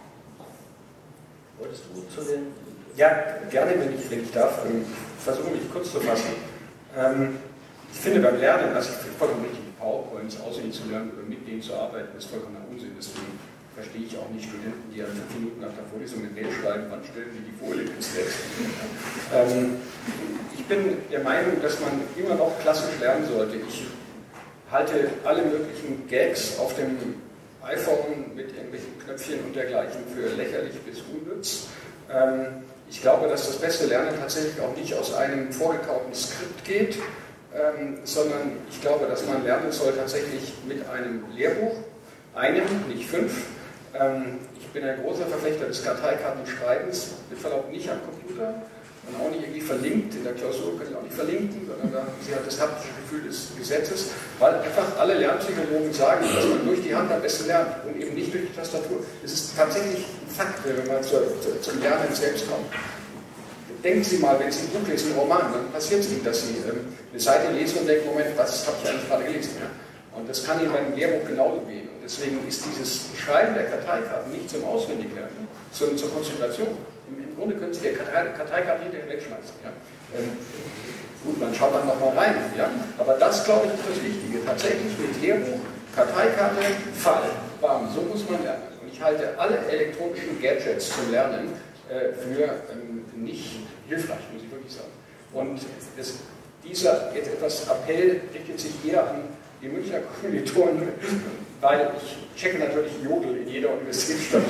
Wolltest du zu den... Ja, gerne, wenn ich, wenn ich darf. Ich versuche mich kurz zu fassen. Ähm, ich finde beim Lernen, also ich finde vollkommen richtig, PowerPoints auswendig zu lernen oder mit denen zu arbeiten, ist vollkommener Unsinn. Deswegen verstehe ich auch nicht Studenten, die ja fünf Minuten nach der Vorlesung eine Mail schreiben, wann stellen sie die Folie ins Netz. ähm, ich bin der Meinung, dass man immer noch klassisch lernen sollte. Ich halte alle möglichen Gags auf dem iPhone mit irgendwelchen Knöpfchen und dergleichen für lächerlich bis unnütz. Ähm, ich glaube, dass das beste Lernen tatsächlich auch nicht aus einem vorgekauten Skript geht, ähm, sondern ich glaube, dass man lernen soll tatsächlich mit einem Lehrbuch, einem, nicht fünf. Ähm, ich bin ein großer Verfechter des Karteikartenschreibens, mit Verlaub nicht am Computer und auch nicht irgendwie verlinkt. In der Klausur können Sie auch nicht verlinken, sondern da Sie hat das haptische Gefühl des Gesetzes, weil einfach alle Lernpsychologen sagen, dass man durch die Hand am besten lernt und eben nicht durch die Tastatur. Es ist tatsächlich ein Fakt, wenn man zu, zu, zum Lernen selbst kommt. Denken Sie mal, wenn Sie ein Buch lesen, einen Roman, dann passiert es Ihnen, dass Sie ähm, eine Seite lesen und denken, Moment, was habe ich eigentlich gerade gelesen? Ja? Und das kann Ihnen beim Lehrbuch genauso gehen. Und deswegen ist dieses Schreiben der Karteikarten nicht zum Auswendiglernen, sondern zur Konzentration. Im, Im Grunde können Sie die Kartei, Karteikarten hinterher wegschmeißen. Ja? Ähm, gut, man schaut dann nochmal rein. Ja? Aber das, glaube ich, ist das Wichtige. Tatsächlich mit Lehrbuch, Karteikarte, Fall, bam, so muss man lernen. Und ich halte alle elektronischen Gadgets zum Lernen äh, für ähm, nicht hilfreich, muss ich wirklich sagen. Und es, dieser jetzt etwas Appell richtet sich eher an die Münchner Kommilitonen, weil ich checke natürlich Jodel in jeder Universitätsstadt.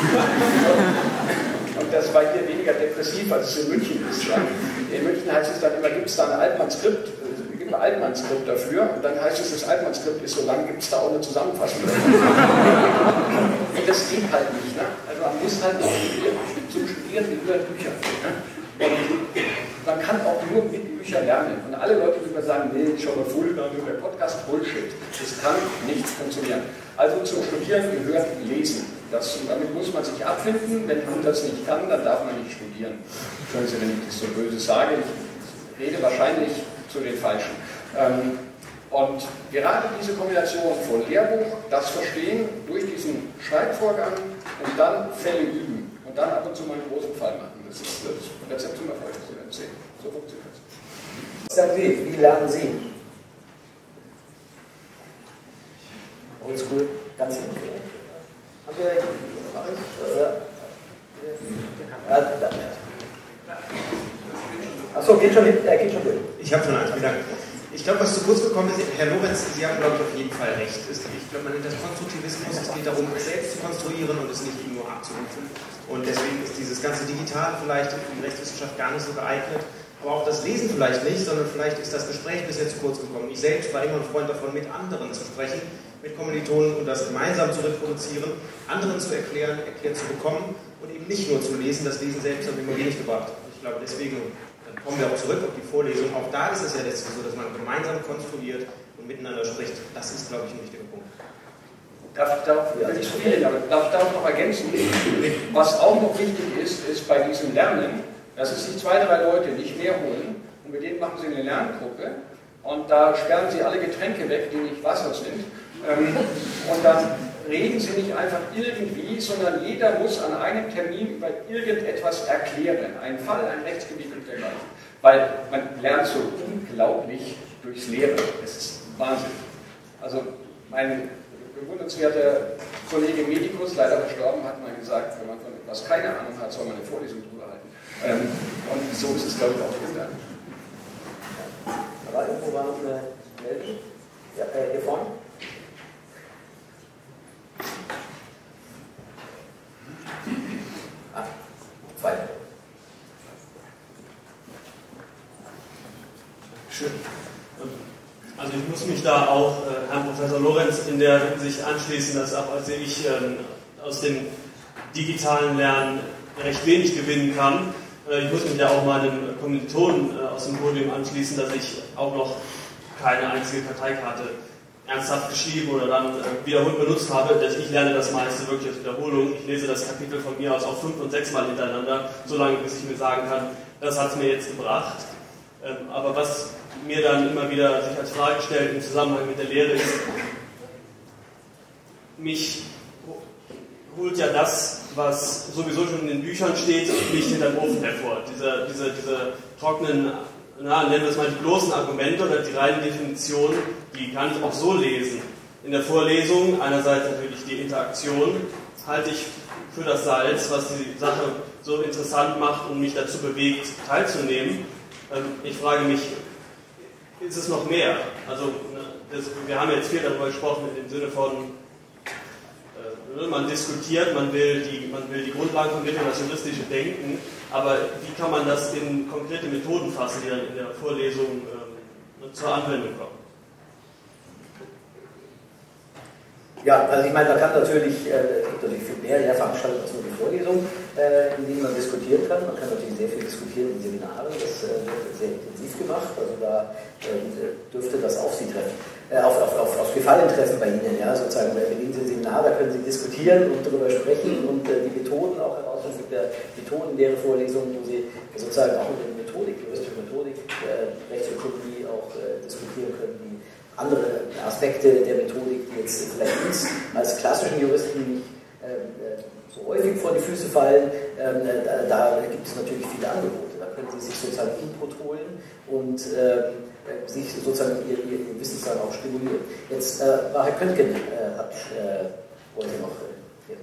Und das war hier weniger depressiv, als es in München ist. In München heißt es dann immer, gibt es da ein Altmann-Skript, gibt ein Altmann-Skript dafür, und dann heißt es, das Altmann-Skript ist so lang, gibt es da auch eine Zusammenfassung. Und das geht halt nicht. Ne? Also man muss halt auch studieren, zum Studieren über Bücher. Ne? Und man kann auch nur mit Büchern lernen. Und alle Leute, die immer sagen, nee, ich schaue mal Fulda, nur der Podcast, Bullshit. Das kann nicht funktionieren. Also zum Studieren gehört Lesen. Das, damit muss man sich abfinden. Wenn man das nicht kann, dann darf man nicht studieren. Entschuldigen Sie, wenn ich das so böse sage. Ich rede wahrscheinlich zu den Falschen. Ähm, und gerade diese Kombination von Lehrbuch, das Verstehen durch diesen Schreibvorgang und dann Fälle üben und dann ab und zu mal einen großen Fall machen. Das ist das Rezept zum Erfolg. So funktioniert es. Was sagen Sie? Wie lernen Sie? Oldschool, ganz hinten. Haben wir Achso, geht schon hin? Er geht schon durch. Ich habe schon eins, vielen Dank. Ich glaube, was zu kurz gekommen ist, Herr Lorenz, Sie haben, glaube ich, auf jeden Fall recht. Ich glaube, man nennt das Konstruktivismus, es geht darum, es selbst zu konstruieren und es nicht nur abzurufen. Und deswegen ist dieses ganze Digitale vielleicht in der Rechtswissenschaft gar nicht so geeignet. Aber auch das Lesen vielleicht nicht, sondern vielleicht ist das Gespräch bisher zu kurz gekommen. Ich selbst war immer ein Freund davon, mit anderen zu sprechen, mit Kommilitonen und das gemeinsam zu reproduzieren, anderen zu erklären, erklärt zu bekommen und eben nicht nur zu lesen. Das Lesen selbst hat mir immer wenig gebracht. Ich glaube, deswegen dann kommen wir auch zurück auf die Vorlesung. Auch da ist es ja letztlich so, dass man gemeinsam konstruiert und miteinander spricht. Das ist, glaube ich, ein wichtiger Punkt. Darf, darf, ja, nicht so viel, aber darf, darf noch ergänzen, was auch noch wichtig ist, ist bei diesem Lernen, dass es sich zwei, drei Leute nicht mehr holen und mit denen machen sie eine Lerngruppe und da sperren sie alle Getränke weg, die nicht Wasser sind, ähm, und dann reden sie nicht einfach irgendwie, sondern jeder muss an einem Termin über irgendetwas erklären, einen Fall, ein Rechtsgebiet und dergleichen, weil man lernt so unglaublich durchs Lehren, das ist Wahnsinn. Also mein bewundernswerter Kollege Medikus, leider verstorben, hat mal gesagt, wenn man von etwas keine Ahnung hat, soll man eine Vorlesung drüber halten. Ähm, und so ist es, glaube ich, auch im Lernen. Da war irgendwo war noch eine Meldung. Ja, äh, hier vorne. Ah, zwei. Schön. Also ich muss mich da auch äh, Herrn Professor Lorenz in der Hinsicht anschließen, dass auch als ich ähm, aus dem digitalen Lernen recht wenig gewinnen kann. Äh, ich muss mich ja auch meinem Kommilitonen äh, aus dem Podium anschließen, dass ich auch noch keine einzige Karteikarte ernsthaft geschrieben oder dann äh, wiederholt benutzt habe. Dass ich lerne das meiste wirklich als Wiederholung. Ich lese das Kapitel von mir aus auch fünf- und sechsmal hintereinander, solange bis ich mir sagen kann, das hat es mir jetzt gebracht. Ähm, aber was mir dann immer wieder sich als Frage stellt im Zusammenhang mit der Lehre ist, mich holt ja das, was sowieso schon in den Büchern steht, nicht hinter dem Ofen hervor. Diese, diese, diese trockenen, na, nennen wir es mal die bloßen Argumente oder die reinen Definitionen, die kann ich auch so lesen. In der Vorlesung, einerseits natürlich die Interaktion, halte ich für das Salz, was die Sache so interessant macht und mich dazu bewegt, teilzunehmen. Ich frage mich, ist es noch mehr? Also das, wir haben jetzt viel darüber gesprochen in dem Sinne von, äh, man diskutiert, man will, die, man will die Grundlagen vermitteln, das juristische Denken, aber wie kann man das in konkrete Methoden fassen, die dann in der Vorlesung äh, zur Anwendung kommen? Ja, also ich meine, man kann natürlich, äh, es gibt natürlich viel mehr Lehrveranstaltungen als nur die Vorlesung, äh, in denen man diskutieren kann. Man kann natürlich sehr viel diskutieren in Seminaren, das äh, wird sehr intensiv gemacht, also da äh, dürfte das auf Sie treffen, äh, auf, auf, auf, auf Gefallen treffen bei Ihnen, ja, sozusagen, bei Ihnen sind Seminar, da können Sie diskutieren und darüber sprechen und äh, die Methoden auch herausfinden, mit der Methodenlehre Vorlesungen, wo Sie sozusagen auch mit der Methodik, juristische Methodik, äh, Rechtsökonomie auch äh, diskutieren können, die andere Aspekte der Methodik, die jetzt vielleicht uns als klassischen Juristen nicht äh, so häufig vor die Füße fallen, äh, da, da gibt es natürlich viele Angebote. Da können Sie sich sozusagen Input holen und äh, sich sozusagen Ihr, Ihr, Ihr Wissensstand auch stimulieren. Jetzt äh, war Herr Köntgen, äh, hat, äh, wollte noch. Äh,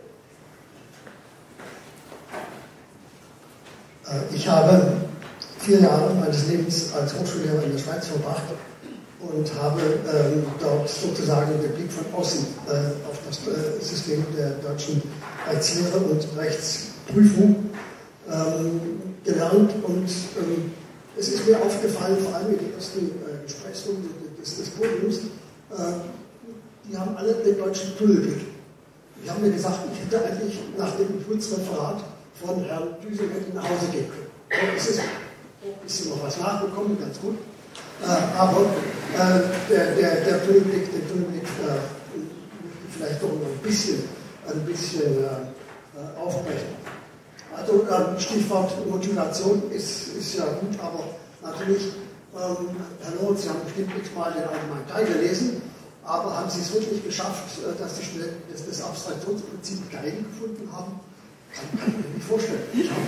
ja. Ich habe vier Jahre meines Lebens als Hochschullehrer in der Schweiz verbracht und habe ähm, dort sozusagen den Blick von außen äh, auf das äh, System der deutschen Rechtslehre und Rechtsprüfung ähm, gelernt. Und ähm, es ist mir aufgefallen, vor allem in den ersten äh, Gesprächsrunden des, des Podiums, äh, die haben alle den deutschen Tunnelblick. Die haben mir gesagt, ich hätte eigentlich nach dem Impulsreferat von Herrn Düsing nach Hause gehen können. Und es ist ein bisschen noch was nachbekommen, ganz gut. Äh, aber äh, der, der, der Tunnelblick, den Tunnelblick äh, vielleicht doch noch ein bisschen, ein bisschen äh, aufbrechen. Also äh, Stichwort Motivation ist, ist ja gut, aber natürlich, ähm, Herr Lorenz, Sie haben bestimmt x-mal den allgemeinen Teil gelesen, aber haben Sie es wirklich geschafft, äh, dass Sie schnell das, das Abstraktionsprinzip geil gefunden haben? Kann, kann ich mir nicht vorstellen.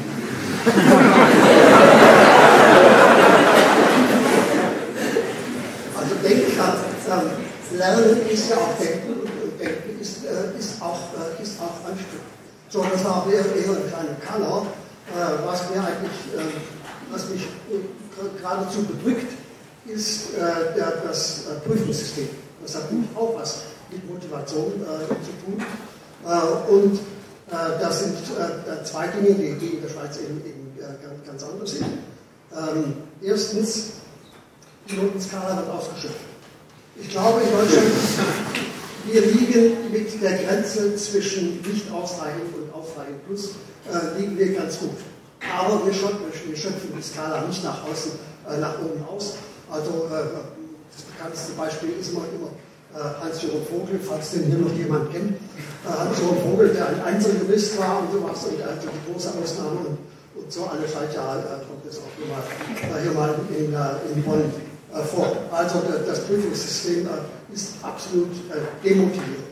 Also Denken, äh, Lernen ist ja auch Denken und Denken ist, äh, ist, auch, äh, ist auch Anspruch. So, das war eher, eher ein kleiner Kanal, äh, was mir eigentlich, äh, was mich äh, geradezu bedrückt, ist äh, der, das äh, Prüfungssystem. Das hat nämlich auch was mit Motivation äh, zu tun. Äh, und äh, das sind äh, zwei Dinge, die, die in der Schweiz eben, eben äh, ganz, ganz anders sind. Ähm, erstens, die Notenskala wird ausgeschöpft. Ich glaube, in Deutschland, wir liegen mit der Grenze zwischen nicht ausreichend und ausreichend plus, äh, liegen wir ganz gut. Aber wir schöpfen, wir schöpfen die Skala nicht nach außen, äh, nach oben aus. Also äh, das bekannteste Beispiel ist immer, immer äh, Hans-Jürgen Vogel, falls den hier noch jemand kennt. Äh, Hans-Jürgen Vogel, der ein Einzeljurist war und sowas und also die große Ausnahme und, und so alle Schaltjahre äh, kommt das auch hier mal, äh, hier mal in, äh, in Bonn äh, vor. Also das Prüfungssystem äh, ist absolut äh, demotivierend.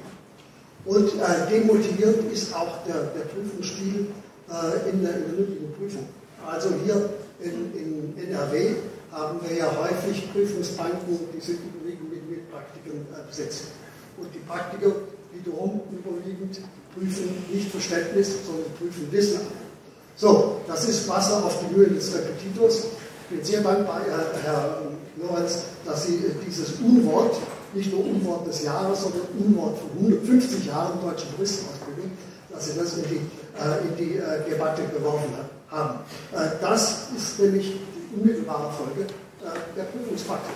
Und äh, demotivierend ist auch der, der Prüfungsstil äh, in, der, in der mündlichen Prüfung. Also hier in, in N R W haben wir ja häufig Prüfungsbanken, die sind überwiegend mit, mit Praktikern äh, besetzt. Und die Praktiker wiederum überwiegend prüfen nicht Verständnis, sondern prüfen Wissen an. So, das ist Wasser auf die Mühlen des Repetitors. Ich bin sehr dankbar, Herr, Herr Lorenz, dass Sie dieses Unwort, nicht nur Unwort des Jahres, sondern Unwort von hundertfünfzig Jahren deutsche Juristenausbildung, dass Sie das in die, äh, in die äh, Debatte geworfen haben. Äh, das ist nämlich die unmittelbare Folge äh, der Prüfungspraxis.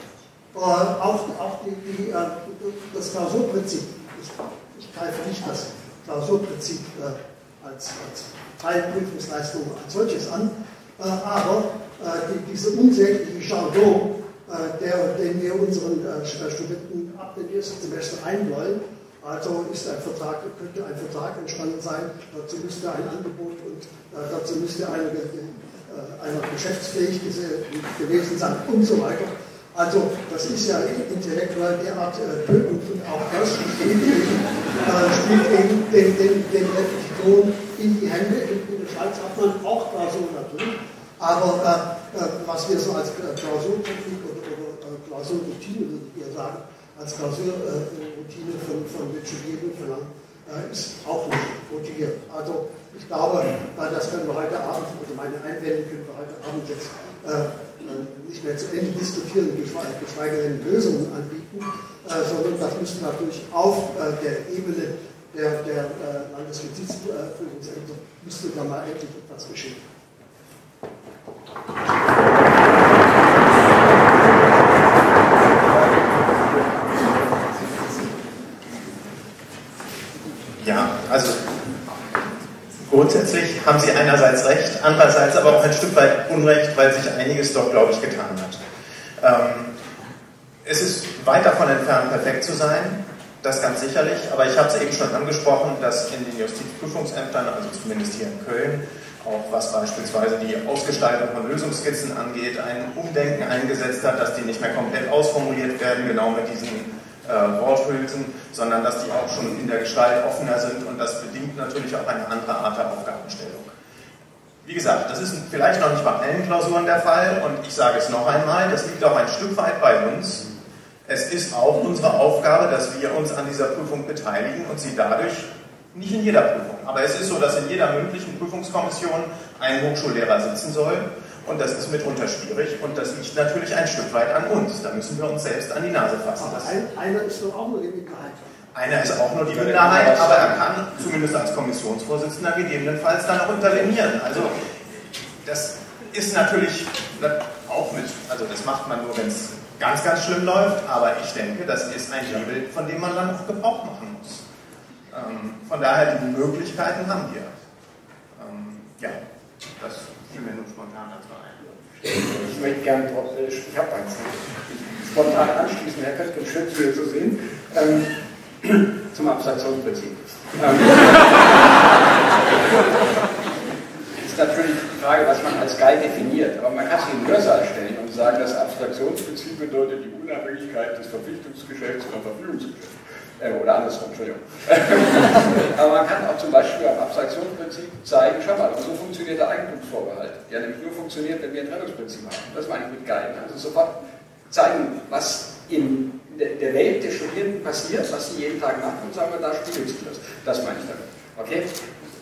Äh, auch auch die, die, äh, das Klausurprinzip, ich, ich greife nicht das Klausurprinzip äh, als, als Teilprüfungsleistung als solches an, äh, aber äh, die, diese unsägliche Jargon, äh, der, den wir unseren äh, Studenten ab dem ersten Semester einbläuen, also ist ein Vertrag, könnte ein Vertrag entstanden sein, dazu müsste ein Angebot und äh, dazu müsste eine, äh, einer geschäftsfähig gewesen sein und so weiter. Also das ist ja intellektuell derart äh, tötend und auch das spielt eben, äh, spielt eben den, den, den Repetition in die Hände. In, in der Schweiz hat man auch Klausuren natürlich, aber äh, äh, was wir so als Klausurtechnik oder, oder äh, Klausurroutine, würde ich eher sagen, als Klausurroutine äh, von, von Studierenden verlangt, äh, ist auch nicht motiviert. Also ich glaube, das können wir heute Abend, also meine Einwände können wir heute Abend jetzt äh, nicht mehr zu Ende diskutieren, geschweige denn Lösungen anbieten, äh, sondern das müsste natürlich auf äh, der Ebene der, der äh, Landesjustizprüfungsämter müsste da mal endlich etwas geschehen. Ja, also grundsätzlich haben Sie einerseits recht, andererseits aber auch ein Stück weit Unrecht, weil sich einiges doch, glaube ich, getan hat. Ähm, es ist weit davon entfernt, perfekt zu sein, das ganz sicherlich, aber ich habe es eben schon angesprochen, dass in den Justizprüfungsämtern, also zumindest hier in Köln, auch was beispielsweise die Ausgestaltung von Lösungsskizzen angeht, ein Umdenken eingesetzt hat, dass die nicht mehr komplett ausformuliert werden, genau mit diesen Äh, Worthülsen, sondern dass die auch schon in der Gestalt offener sind und das bedingt natürlich auch eine andere Art der Aufgabenstellung. Wie gesagt, das ist vielleicht noch nicht bei allen Klausuren der Fall und ich sage es noch einmal, das liegt auch ein Stück weit bei uns. Es ist auch unsere Aufgabe, dass wir uns an dieser Prüfung beteiligen und sie dadurch, nicht in jeder Prüfung, aber es ist so, dass in jeder mündlichen Prüfungskommission ein Hochschullehrer sitzen soll. Und das ist mitunter schwierig und das liegt natürlich ein Stück weit an uns. Da müssen wir uns selbst an die Nase fassen. Aber ein, einer ist doch auch nur die Minderheit. Einer ist auch nur die Minderheit, aber er kann zumindest als Kommissionsvorsitzender gegebenenfalls dann auch intervenieren. Also das ist natürlich auch mit, also das macht man nur, wenn es ganz, ganz schlimm läuft, aber ich denke, das ist ein Hebel, von dem man dann auch Gebrauch machen muss. Ähm, von daher, die Möglichkeiten haben wir. Ähm, ja, das fiel mir nur spontan dazu ein. Ich möchte gerne drauf, ich habe eins spontan anschließen, Herr Köttgen, schön hier zu sehen, ähm, zum Abstraktionsprinzip. Ähm, ist natürlich die Frage, was man als geil definiert, aber man kann sich in den Hörsaal stellen und sagen, das Abstraktionsprinzip bedeutet die Unabhängigkeit des Verpflichtungsgeschäfts vom Verfügungsgeschäft. Äh, oder andersrum, Entschuldigung. Aber man kann auch zum Beispiel am Abstraktionsprinzip zeigen, schau mal, so funktioniert der Eigentumsvorbehalt. Der nämlich nur funktioniert, wenn wir ein Trennungsprinzip haben. Das meine ich mit geil. Also sofort zeigen, was in der Welt der Studierenden passiert, was sie jeden Tag machen und sagen wir, da spiegelt sich das. Das meine ich damit. Okay?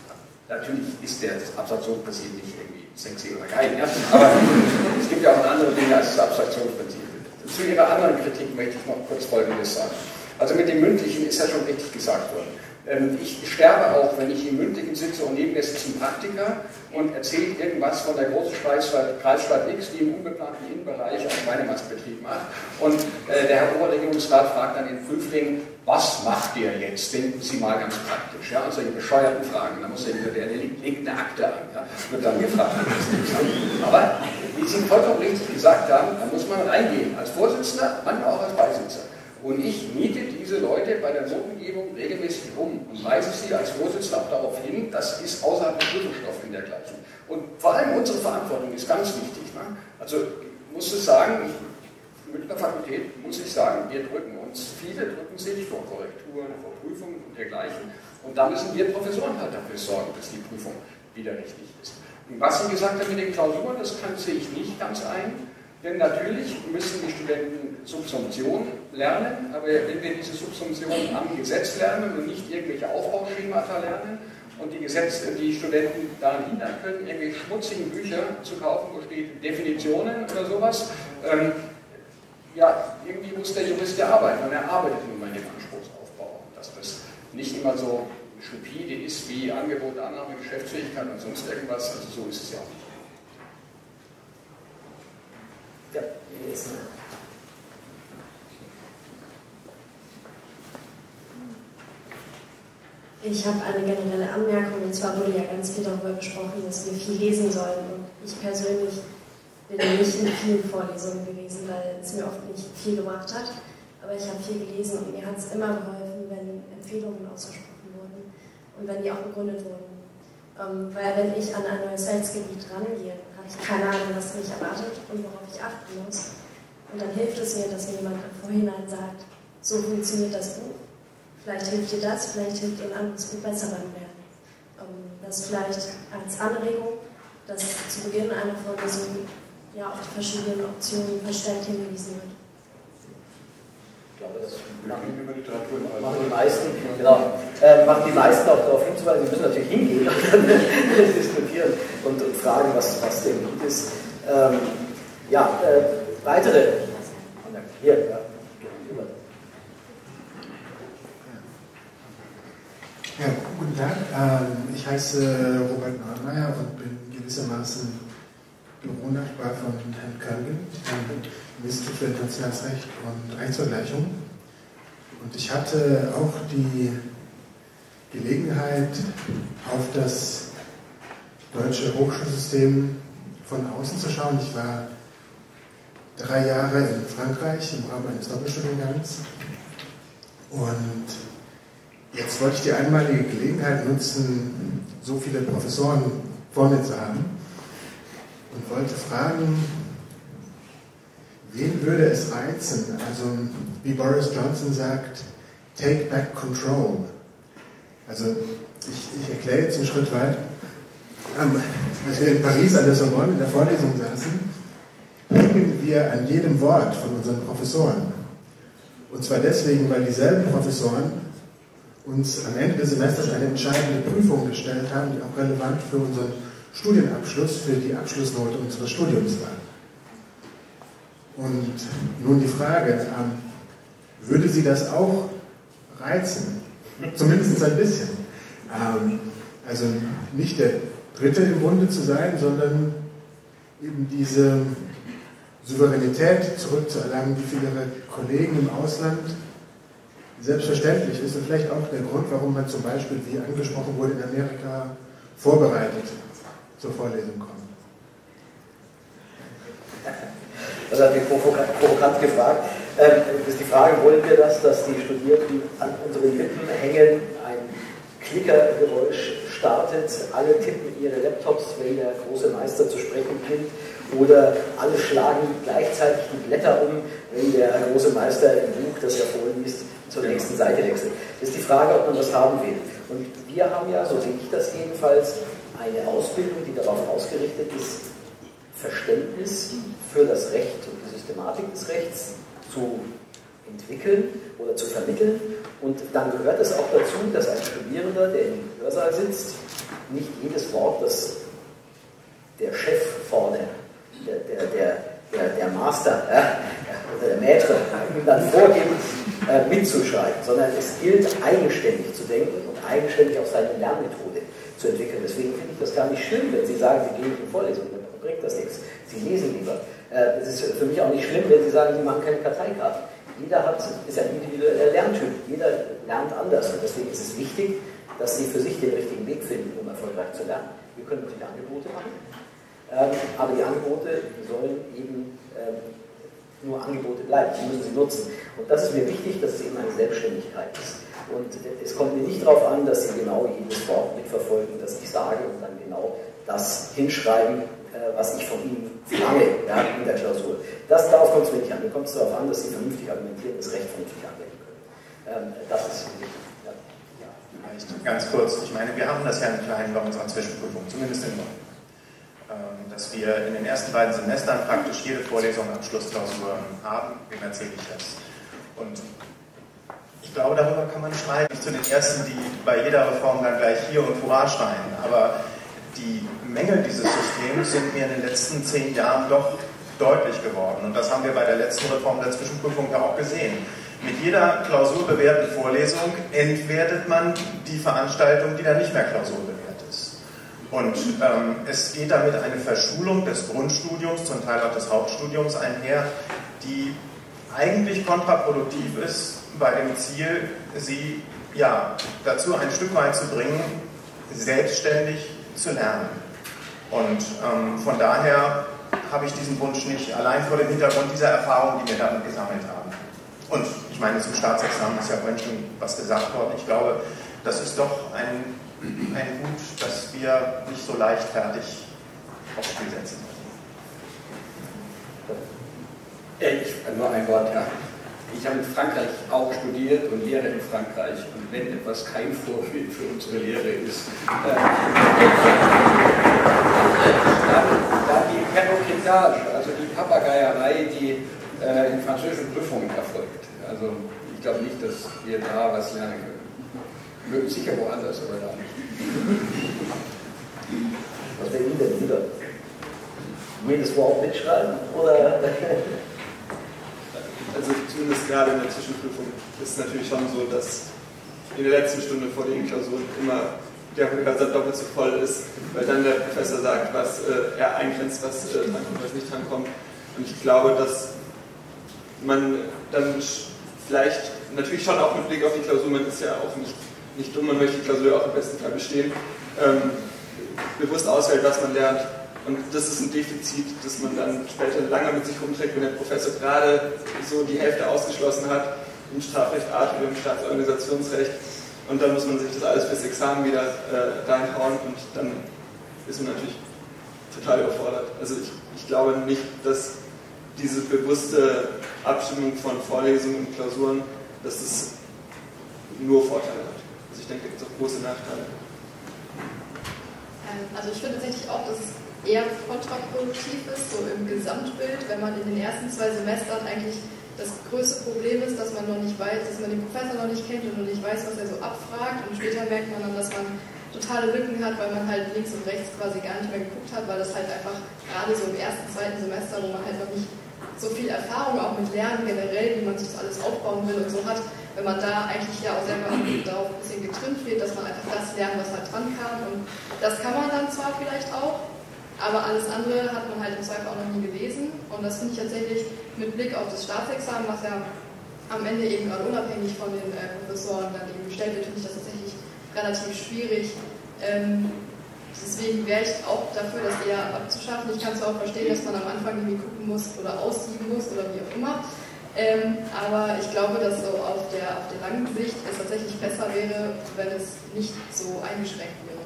Natürlich ist der, das Abstraktionsprinzip nicht irgendwie sexy oder geil, ja? Aber es gibt ja auch andere Dinge als das Abstraktionsprinzip. Zu Ihrer anderen Kritik möchte ich noch kurz Folgendes sagen. Also mit dem Mündlichen ist ja schon richtig gesagt worden. Ich sterbe auch, wenn ich im Mündlichen sitze und neben mir sitzt ein Praktiker und erzählt irgendwas von der großen Kreisstadt X, die im unbeplanten Innenbereich einen Schweinemastbetrieb macht. Und äh, der Herr Oberregierungsrat fragt dann den Prüfling, was macht ihr jetzt? Denken Sie mal ganz praktisch. Ja? Also die bescheuerten Fragen. Da muss er wieder, der, der legt eine Akte an, ja? Wird dann gefragt. Aber wie Sie vollkommen richtig gesagt haben, da muss man reingehen. Als Vorsitzender, manchmal auch als Beisitzer. Und ich miete diese Leute bei der Notengebung regelmäßig um und weise sie als Vorsitzender auch darauf hin, das ist außerhalb des Prüfungsstoffs und dergleichen. Und vor allem unsere Verantwortung ist ganz wichtig. Ne? Also ich muss es sagen, ich, mit der Fakultät muss ich sagen, wir drücken uns, viele drücken sich vor Korrekturen, vor Prüfungen und dergleichen. Und da müssen wir Professoren halt dafür sorgen, dass die Prüfung wieder richtig ist. Und was Sie gesagt haben mit den Klausuren, das kann, sehe ich nicht ganz ein. Denn natürlich müssen die Studenten Subsumption lernen, aber wenn wir diese Subsumption am Gesetz lernen und nicht irgendwelche Aufbauschemata lernen und die, Gesetz, die Studenten daran hindern können, irgendwelche schmutzigen Bücher zu kaufen, wo steht Definitionen oder sowas, ähm, ja, irgendwie muss der Jurist ja arbeiten und er arbeitet nun mal in dem Anspruchsaufbau. Dass das nicht immer so stupide ist wie Angebot, Annahme, Geschäftsfähigkeit und sonst irgendwas, also so ist es ja auch nicht. Ja, jetzt. Ich habe eine generelle Anmerkung, und zwar wurde ja ganz viel darüber gesprochen, dass wir viel lesen sollen. Und ich persönlich bin nicht in vielen Vorlesungen gewesen, weil es mir oft nicht viel gebracht hat. Aber ich habe viel gelesen und mir hat es immer geholfen, wenn Empfehlungen ausgesprochen wurden und wenn die auch begründet wurden. Ähm, weil wenn ich an ein neues Rechtsgebiet rangehe, habe ich keine Ahnung, was mich erwartet und worauf ich achten muss. Und dann hilft es mir, dass mir jemand im Vorhinein sagt, so funktioniert das Buch. Vielleicht hilft dir das, vielleicht hilft dir ein anderes Buch besser beim Lernen. Ähm, das vielleicht als Anregung, dass zu Beginn einer Vorlesung ja auf die verschiedenen Optionen verstärkt hingewiesen wird. Ich glaube, das machen die meisten, genau, äh, machen die meisten auch darauf hinzuweisen, sie müssen natürlich hingehen und dann diskutieren und, und fragen, was, was denn gut ist. Ähm, ja, äh, weitere. Hier, ja. Ja, guten Tag. Ähm, ich heiße Robert Neumeyer und bin gewissermaßen Büronachbar von Herrn Kölgen, dem Institut für Internationales Recht und Rechtsvergleichung. Und ich hatte auch die Gelegenheit, auf das deutsche Hochschulsystem von außen zu schauen. Ich war drei Jahre in Frankreich im Rahmen eines Doppelstudiengangs. Und jetzt wollte ich die einmalige Gelegenheit nutzen, so viele Professoren vor mir zu haben und wollte fragen, wen würde es reizen? Also, wie Boris Johnson sagt, take back control. Also, ich, ich erkläre jetzt einen Schritt weit. Als wir in Paris an der Sorbonne in der Vorlesung saßen, hingen wir an jedem Wort von unseren Professoren. Und zwar deswegen, weil dieselben Professoren uns am Ende des Semesters eine entscheidende Prüfung gestellt haben, die auch relevant für unseren Studienabschluss, für die Abschlussnote unseres Studiums war. Und nun die Frage, ähm, würde Sie das auch reizen? Zumindest ein bisschen. Ähm, also nicht der Dritte im Bunde zu sein, sondern eben diese Souveränität zurückzuerlangen, die für Ihre Kollegen im Ausland selbstverständlich ist und vielleicht auch der Grund, warum man zum Beispiel, wie angesprochen wurde, in Amerika vorbereitet zur Lesung kommen. Das hat mich provokant gefragt. Ähm, das ist die Frage, wollen wir das, dass die Studierenden an unseren Lippen hängen, ein Klickergeräusch startet, alle tippen ihre Laptops, wenn der große Meister zu sprechen beginnt, oder alle schlagen gleichzeitig die Blätter um, wenn der große Meister im Buch, das er vorliest, zur nächsten Seite wechselt. Das ist die Frage, ob man das haben will. Und wir haben ja, so sehe ich das jedenfalls, eine Ausbildung, die darauf ausgerichtet ist, Verständnis für das Recht und die Systematik des Rechts zu entwickeln oder zu vermitteln. Und dann gehört es auch dazu, dass ein Studierender, der im Hörsaal sitzt, nicht jedes Wort, das der Chef vorne, der, der, der, der, der Master ja, oder der Maître dann vorgibt, äh, mitzuschreiben, sondern es gilt eigenständig zu denken und eigenständig auch seine Lernmethode zu entwickeln. Deswegen finde ich das gar nicht schlimm, wenn Sie sagen, Sie gehen nicht in Vorlesungen, dann bringt das nichts. Sie lesen lieber. Äh, es ist für mich auch nicht schlimm, wenn Sie sagen, Sie machen keine Karteikarten. Jeder hat, ist ein individueller Lerntyp, jeder lernt anders und deswegen ist es wichtig, dass Sie für sich den richtigen Weg finden, um erfolgreich zu lernen. Wir können viele Angebote machen, ähm, aber die Angebote sollen eben ähm, nur Angebote bleiben, die müssen Sie nutzen. Und das ist mir wichtig, dass es eben eine Selbstständigkeit ist. Und es kommt mir nicht darauf an, dass Sie genau jedes Wort mitverfolgen, das ich sage und dann genau das hinschreiben, was ich von Ihnen verlange ja, in der Klausur. Das, darauf kommt es mir nicht an. Mir kommt es darauf an, dass Sie vernünftig argumentieren, das Recht vernünftig anwenden können. Ähm, das ist wichtig. Ja. Ja, vielleicht ganz kurz. Ich meine, wir haben das ja im Kleinen bei unserer Zwischenprüfung, zumindest in Bonn, ähm, dass wir in den ersten beiden Semestern praktisch jede Vorlesung Abschlussklausuren haben. Wem erzähle ich das? Und ich glaube, darüber kann man streiten. Nicht zu den ersten, die bei jeder Reform dann gleich hier und hurra schreien, aber die Mängel dieses Systems sind mir in den letzten zehn Jahren doch deutlich geworden. Und das haben wir bei der letzten Reform der Zwischenprüfung ja auch gesehen. Mit jeder klausurbewährten Vorlesung entwertet man die Veranstaltung, die dann nicht mehr klausurbewährt ist. Und ähm, es geht damit eine Verschulung des Grundstudiums, zum Teil auch des Hauptstudiums einher, die eigentlich kontraproduktiv ist bei dem Ziel, sie ja, dazu ein Stück weit zu bringen, selbstständig zu lernen. Und ähm, von daher habe ich diesen Wunsch nicht, allein vor dem Hintergrund dieser Erfahrungen, die wir damit gesammelt haben. Und ich meine, zum Staatsexamen ist ja vorhin schon was gesagt worden. Ich glaube, das ist doch ein, ein Gut, das wir nicht so leichtfertig aufs Spiel setzen dürfen. Ich, nur ein Wort, ja. Ich habe in Frankreich auch studiert und lehre in Frankreich. Und wenn etwas kein Vorbild für unsere Lehre ist, äh, da die Perroquetage, also die Papageierei, die äh, in französischen Prüfungen erfolgt. Also ich glaube nicht, dass wir da was lernen können. Mögen sicher woanders, aber da nicht. Was wäre Ihnen denn lieber? Jedes Wort mitschreiben oder... Also zumindest gerade in der Zwischenprüfung ist es natürlich schon so, dass in der letzten Stunde vor den Klausuren immer der Hörsaal doppelt so voll ist, weil dann der Professor sagt, was äh, er eingrenzt, was äh, drankommt, was nicht drankommt. Und ich glaube, dass man dann vielleicht, natürlich schon auch mit Blick auf die Klausur, man ist ja auch nicht, nicht dumm, man möchte die Klausur auch im besten Fall bestehen, ähm, bewusst auswählt, was man lernt. Und das ist ein Defizit, das man dann später lange mit sich rumträgt, wenn der Professor gerade so die Hälfte ausgeschlossen hat, im Strafrecht Art oder im Staatsorganisationsrecht. Und dann muss man sich das alles fürs Examen wieder äh, reinhauen und dann ist man natürlich total überfordert. Also ich, ich glaube nicht, dass diese bewusste Abstimmung von Vorlesungen und Klausuren, dass es nur Vorteile hat. Also ich denke, es gibt auch große Nachteile. Also ich finde tatsächlich auch, dass es eher kontraproduktiv ist, so im Gesamtbild, wenn man in den ersten zwei Semestern eigentlich das größte Problem ist, dass man noch nicht weiß, dass man den Professor noch nicht kennt und noch nicht weiß, was er so abfragt, und später merkt man dann, dass man totale Lücken hat, weil man halt links und rechts quasi gar nicht mehr geguckt hat, weil das halt einfach gerade so im ersten, zweiten Semester, wo man halt noch nicht so viel Erfahrung auch mit Lernen generell, wie man sich das alles aufbauen will und so hat, wenn man da eigentlich ja auch selber darauf ein bisschen getrimmt wird, dass man einfach das lernt, was halt dran kam, und das kann man dann zwar vielleicht auch, aber alles andere hat man halt im Zweifel auch noch nie gelesen, und das finde ich tatsächlich mit Blick auf das Staatsexamen, was ja am Ende eben gerade unabhängig von den äh, Professoren dann eben gestellt wird, finde ich das tatsächlich relativ schwierig. Ähm, deswegen wäre ich auch dafür, das eher abzuschaffen. Ich kann zwar auch verstehen, dass man am Anfang irgendwie gucken muss oder aussieben muss oder wie auch immer, ähm, aber ich glaube, dass so auf der, auf der langen Sicht es tatsächlich besser wäre, wenn es nicht so eingeschränkt wäre.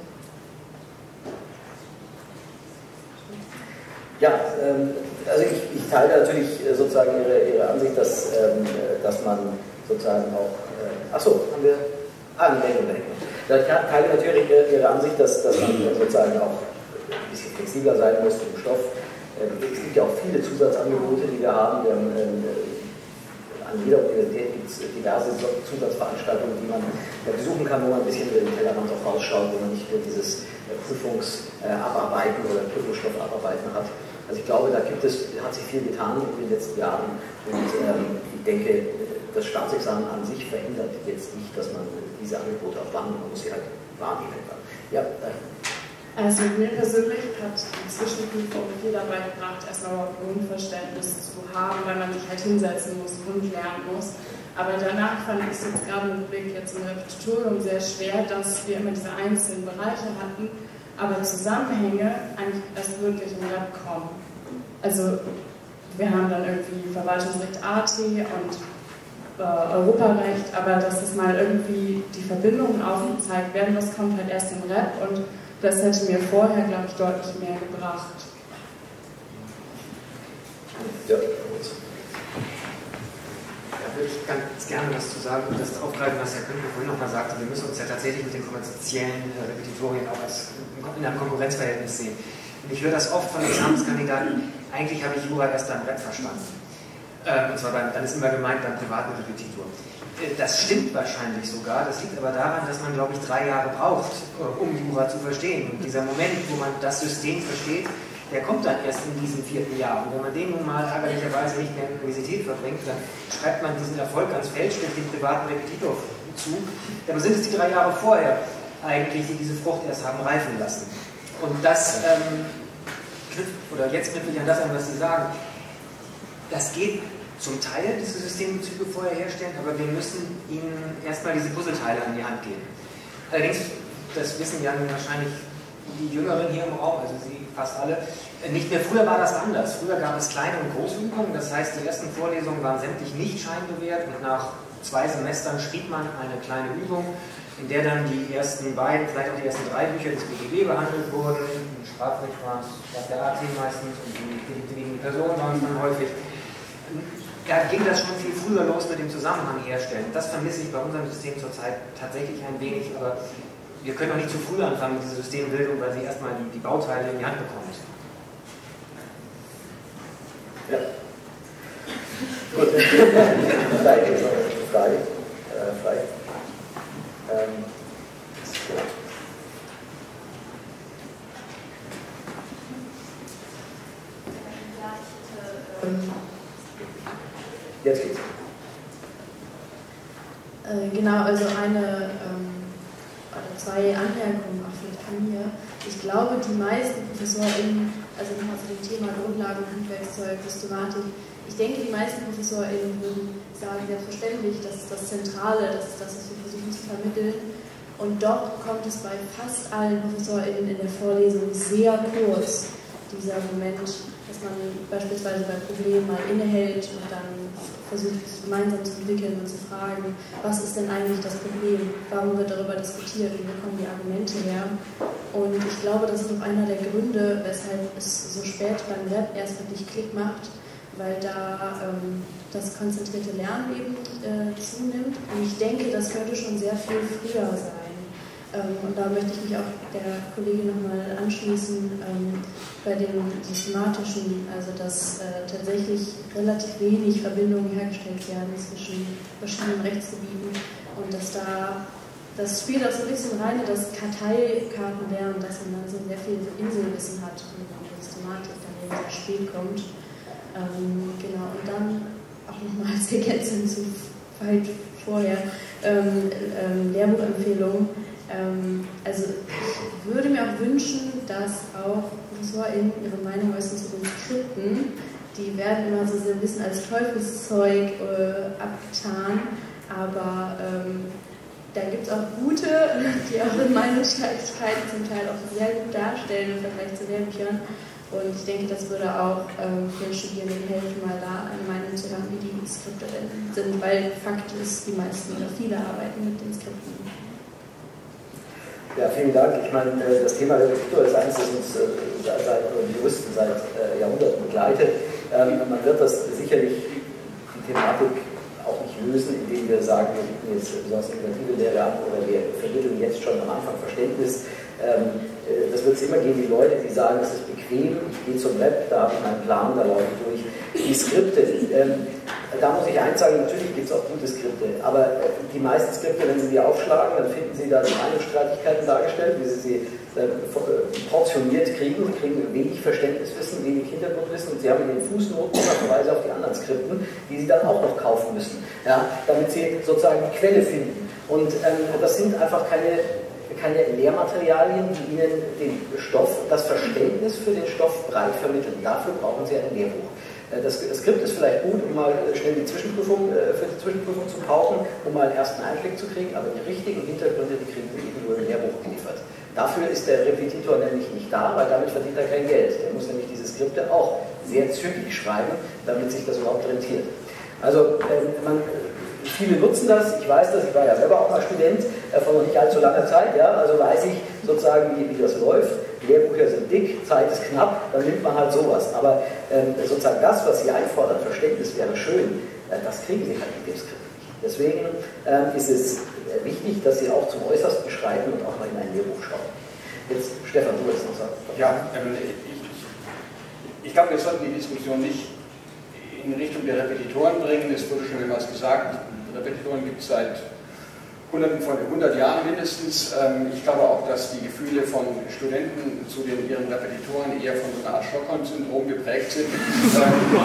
Ja, ähm, also ich, ich teile natürlich sozusagen Ihre, Ihre Ansicht, dass, ähm, dass man sozusagen auch, äh, achso, haben wir, ah, eine Meldung dahinter. Ich teile natürlich Ihre Ansicht, dass, dass man sozusagen auch ein bisschen flexibler sein muss im Stoff. Ähm, es gibt ja auch viele Zusatzangebote, die wir haben. Wir haben äh, an jeder Universität gibt es diverse Zusatzveranstaltungen, die man besuchen kann, wo man ein bisschen über den Tellerrand auch rausschaut, wo man nicht nur dieses Prüfungsabarbeiten oder Prüfungsstoffabarbeiten hat. Also ich glaube, da gibt es, hat sich viel getan in den letzten Jahren und ähm, ich denke, das Staatsexamen an sich verändert jetzt nicht, dass man diese Angebote auch wahrnimmt, man muss sie halt wahrnehmen. Ja, äh. Also mir persönlich hat die Zwischenprüfung viel dabei gebracht, erstmal überhaupt Grundverständnis zu haben, weil man sich halt hinsetzen muss und lernen muss. Aber danach fand ich es jetzt gerade mit Blick jetzt im Repetitorium sehr schwer, dass wir immer diese einzelnen Bereiche hatten, aber Zusammenhänge eigentlich erst wirklich im Lab kommen. Also wir haben dann irgendwie Verwaltungsrecht A T und äh, Europarecht, aber dass es mal irgendwie die Verbindungen aufgezeigt werden, das kommt halt erst im Rap und das hätte mir vorher, glaube ich, deutlich mehr gebracht. Ja. Da würde ich ganz gerne was zu sagen und das aufgreifen, was Herr König vorhin nochmal sagte. Wir müssen uns ja tatsächlich mit den kommerziellen Repetitorien auch als in einem Konkurrenzverhältnis sehen. Und ich höre das oft von Examenskandidaten, eigentlich habe ich Jura erst beim Rep verstanden. Und zwar beim, dann ist immer gemeint beim privaten Repetitor. Das stimmt wahrscheinlich sogar, das liegt aber daran, dass man, glaube ich, drei Jahre braucht, um Jura zu verstehen. Und dieser Moment, wo man das System versteht, der kommt dann erst in diesem vierten Jahr. Und wenn man den nun mal ärgerlicherweise nicht mehr in der Universität verbringt, dann schreibt man diesen Erfolg ganz fälschlich dem privaten Repetitor zu. Aber sind es die drei Jahre vorher eigentlich, die diese Frucht erst haben reifen lassen. Und das ähm, knüpft, oder jetzt knüpfe ich an das an, was Sie sagen, das geht zum Teil diese Systembezüge vorher herstellen, aber wir müssen ihnen erstmal diese Puzzleteile an die Hand geben. Allerdings, das wissen ja wahrscheinlich die Jüngeren hier im Raum, also Sie fast alle, nicht mehr. Früher war das anders. Früher gab es kleine und große Übungen, das heißt, die ersten Vorlesungen waren sämtlich nicht scheinbewährt und nach zwei Semestern schrieb man eine kleine Übung, in der dann die ersten beiden, vielleicht auch die ersten drei Bücher des B G B behandelt wurden. Im Strafrecht war es der A T meistens und die deliktigen Personen waren es dann häufig. Da ging das schon viel früher los mit dem Zusammenhang herstellen. Das vermisse ich bei unserem System zurzeit tatsächlich ein wenig, aber wir können auch nicht zu früh anfangen mit dieser Systembildung, weil sie erstmal die, die Bauteile in die Hand bekommt. Ja. Gut. Frei, frei. Äh, frei. Ähm, ja. Jetzt geht's. Äh, genau, also eine ähm, oder zwei Anmerkungen auch vielleicht von mir. Ich glaube, die meisten ProfessorInnen, also nochmal zu dem Thema Grundlagen, Handwerkszeug, Systematik, ich denke, die meisten ProfessorInnen würden sagen, selbstverständlich, das ist das Zentrale, das ist das, was wir versuchen zu vermitteln. Und doch kommt es bei fast allen ProfessorInnen in der Vorlesung sehr kurz, dieser Moment, dass man beispielsweise bei Problemen mal innehält und dann versucht, es gemeinsam zu entwickeln und zu fragen, was ist denn eigentlich das Problem, warum wird darüber diskutiert und wo kommen die Argumente her. Und ich glaube, das ist auch einer der Gründe, weshalb es so spät beim Web erst wirklich Klick macht, weil da ähm, das konzentrierte Lernen eben äh, zunimmt. Und ich denke, das könnte schon sehr viel früher sein. Ähm, und da möchte ich mich auch der Kollegin nochmal anschließen, ähm, bei den systematischen, also dass äh, tatsächlich relativ wenig Verbindungen hergestellt werden zwischen verschiedenen Rechtsgebieten und dass da, das spielt auch so ein bisschen rein, das Karteikarten lernen, dass man dann so sehr viel Inselwissen hat und die Systematik dann eben sehr spät kommt. Ähm, genau, und dann auch nochmal als Ergänzung zu weit vorher, ähm, ähm, Lehrbuchempfehlungen. Ähm, also ich würde mir auch wünschen, dass auch ProfessorInnen ihre Meinung äußern zu den Skripten. Die werden immer so ein bisschen als Teufelszeug äh, abgetan, aber ähm, da gibt es auch gute, die auch in Meinungsstreitigkeiten zum Teil auch sehr gut darstellen im Vergleich zu Lehrbüchern. Und ich denke, das würde auch ähm, für Studierenden helfen, mal da eine Meinung zu hören, wie die Skripte denn sind, weil Fakt ist, die meisten oder viele arbeiten mit den Skripten. Ja, vielen Dank. Ich meine, das Thema Repetitor ist eines, das uns seit, seit Juristen seit Jahrhunderten begleitet. Man wird das sicherlich, die Thematik, auch nicht lösen, indem wir sagen, wir bieten jetzt besonders integrative Lehre an oder wir vermitteln jetzt schon am Anfang Verständnis. Das wird es immer geben, die Leute, die sagen, es ist bequem, ich gehe zum Web, da habe ich meinen Plan, da laufe ich durch. Die Skripte, Da muss ich eins sagen, natürlich gibt es auch gute Skripte, aber die meisten Skripte, wenn Sie die aufschlagen, dann finden Sie da Meinungsstreitigkeiten dargestellt, wie Sie sie äh, portioniert kriegen. Sie kriegen wenig Verständniswissen, wenig Hintergrundwissen und Sie haben in den Fußnoten Verweise auf die anderen Skripten, die Sie dann auch noch kaufen müssen, ja, damit Sie sozusagen die Quelle finden. Und ähm, das sind einfach keine, keine Lehrmaterialien, die Ihnen den Stoff, das Verständnis für den Stoff breit vermitteln. Dafür brauchen Sie ein Lehrbuch. Das Skript ist vielleicht gut, um mal schnell die Zwischenprüfung, für die Zwischenprüfung zu pauken, um mal einen ersten Einblick zu kriegen, aber die richtigen Hintergründe, die kriegen Sie eben nur im Lehrbuch geliefert. Dafür ist der Repetitor nämlich nicht da, weil damit verdient er kein Geld. Er muss nämlich diese Skripte auch sehr zügig schreiben, damit sich das überhaupt rentiert. Also ähm, man, viele nutzen das, ich weiß das, ich war ja selber auch mal Student äh, von noch nicht allzu langer Zeit, ja, also weiß ich sozusagen, wie, wie das läuft. Lehrbücher sind dick, Zeit ist knapp, dann nimmt man halt sowas. Aber ähm, sozusagen das, was Sie einfordern, Verständnis wäre schön, äh, das kriegen Sie halt mit dem Skript nicht. Deswegen ähm, ist es wichtig, dass Sie auch zum Äußersten schreiben und auch mal in ein Lehrbuch schauen. Jetzt, Stefan, du willst noch sagen. Ja, ähm, ich, ich, ich glaube, wir sollten die Diskussion nicht in Richtung der Repetitoren bringen. Es wurde schon etwas gesagt, Repetitoren gibt es seit Hunderten von hundert Jahren mindestens. Ich glaube auch, dass die Gefühle von Studenten zu den, ihren Repetitoren eher von so einer Art Stockholm-Syndrom geprägt sind. Ich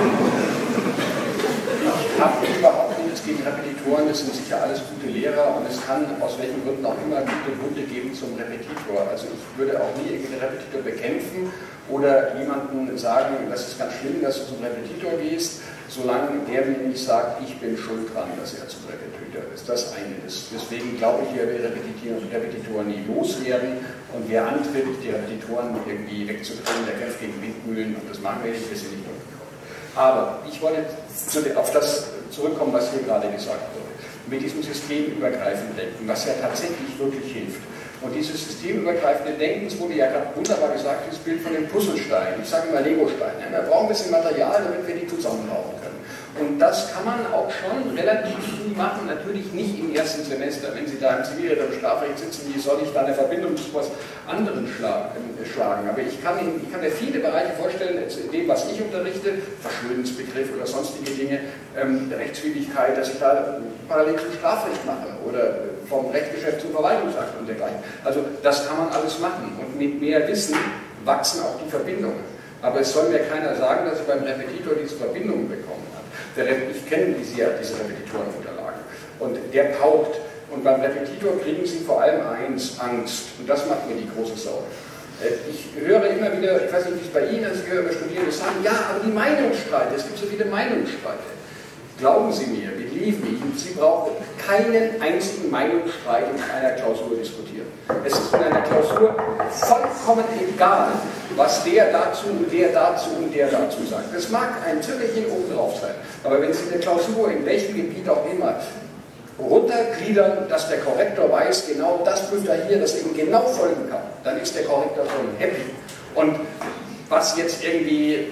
habe überhaupt nichts gegen Repetitoren, das sind sicher alles gute Lehrer und es kann aus welchen Gründen auch immer gute Gründe geben zum Repetitor. Also ich würde auch nie irgendeinen Repetitor bekämpfen oder jemandem sagen, das ist ganz schlimm, dass du zum Repetitor gehst, solange der mir nicht sagt, ich bin schuld dran, dass er zum Repetitor ist. Das eine ist. Deswegen glaube ich, wir werden Repetitoren nie loswerden und wer antritt, die Repetitoren irgendwie wegzukriegen, der kämpft gegen Windmühlen und das machen wir nicht, wir sind nicht durchgekommen. Aber ich wollte auf das zurückkommen, was hier gerade gesagt wurde. Mit diesem systemübergreifenden Denken, was ja tatsächlich wirklich hilft. Und dieses systemübergreifende Denken, es wurde ja gerade wunderbar gesagt, dieses Bild von den Puzzlesteinen, ich sage immer Legosteinen. Wir brauchen ein bisschen Material, damit wir die zusammenbauen können. Und das kann man auch schon relativ früh machen, natürlich nicht im ersten Semester. Wenn Sie da im Zivilrecht oder im Strafrecht sitzen, wie soll ich da eine Verbindung zu etwas anderem schlagen? Aber ich kann, Ihnen, ich kann mir viele Bereiche vorstellen, in dem, was ich unterrichte, Verschuldensbegriff oder sonstige Dinge, ähm, Rechtswidrigkeit, dass ich da parallel zum Strafrecht mache oder vom Rechtsgeschäft zum Verwaltungsakt und dergleichen. Also das kann man alles machen und mit mehr Wissen wachsen auch die Verbindungen. Aber es soll mir keiner sagen, dass ich beim Repetitor diese Verbindungen bekommen habe. Ich kenne diese, diese Repetitorenunterlagen und der paukt. Und beim Repetitor kriegen Sie vor allem eins, Angst. Und das macht mir die große Sorge. Ich höre immer wieder, ich weiß nicht, wie es bei Ihnen ist, ich höre immer Studierende sagen, ja, aber die Meinungsstreite, es gibt so viele Meinungsstreite. Glauben Sie mir, believe me, Sie brauchen keinen einzigen Meinungsstreit in einer Klausur diskutieren. Es ist in einer Klausur vollkommen egal, was der dazu und der dazu und der dazu sagt. Das mag ein Zögerchen obendrauf sein, aber wenn Sie eine Klausur in welchem Gebiet auch immer runtergliedern, dass der Korrektor weiß, genau das prüft er hier, dass er ihm genau folgen kann, dann ist der Korrektor schon happy. Und was jetzt irgendwie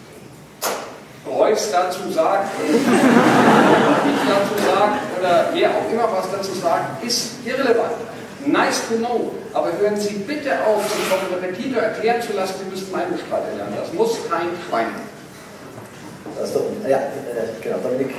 Reuss dazu sagt, ich dazu sagt oder wer auch immer was dazu sagt, ist irrelevant. Nice to know, aber hören Sie bitte auf, sich vom Repetitor erklären zu lassen, Sie müssen Meinungsstreite lernen. Das muss kein Schwein. Das ist doch, ja, genau, Dominik.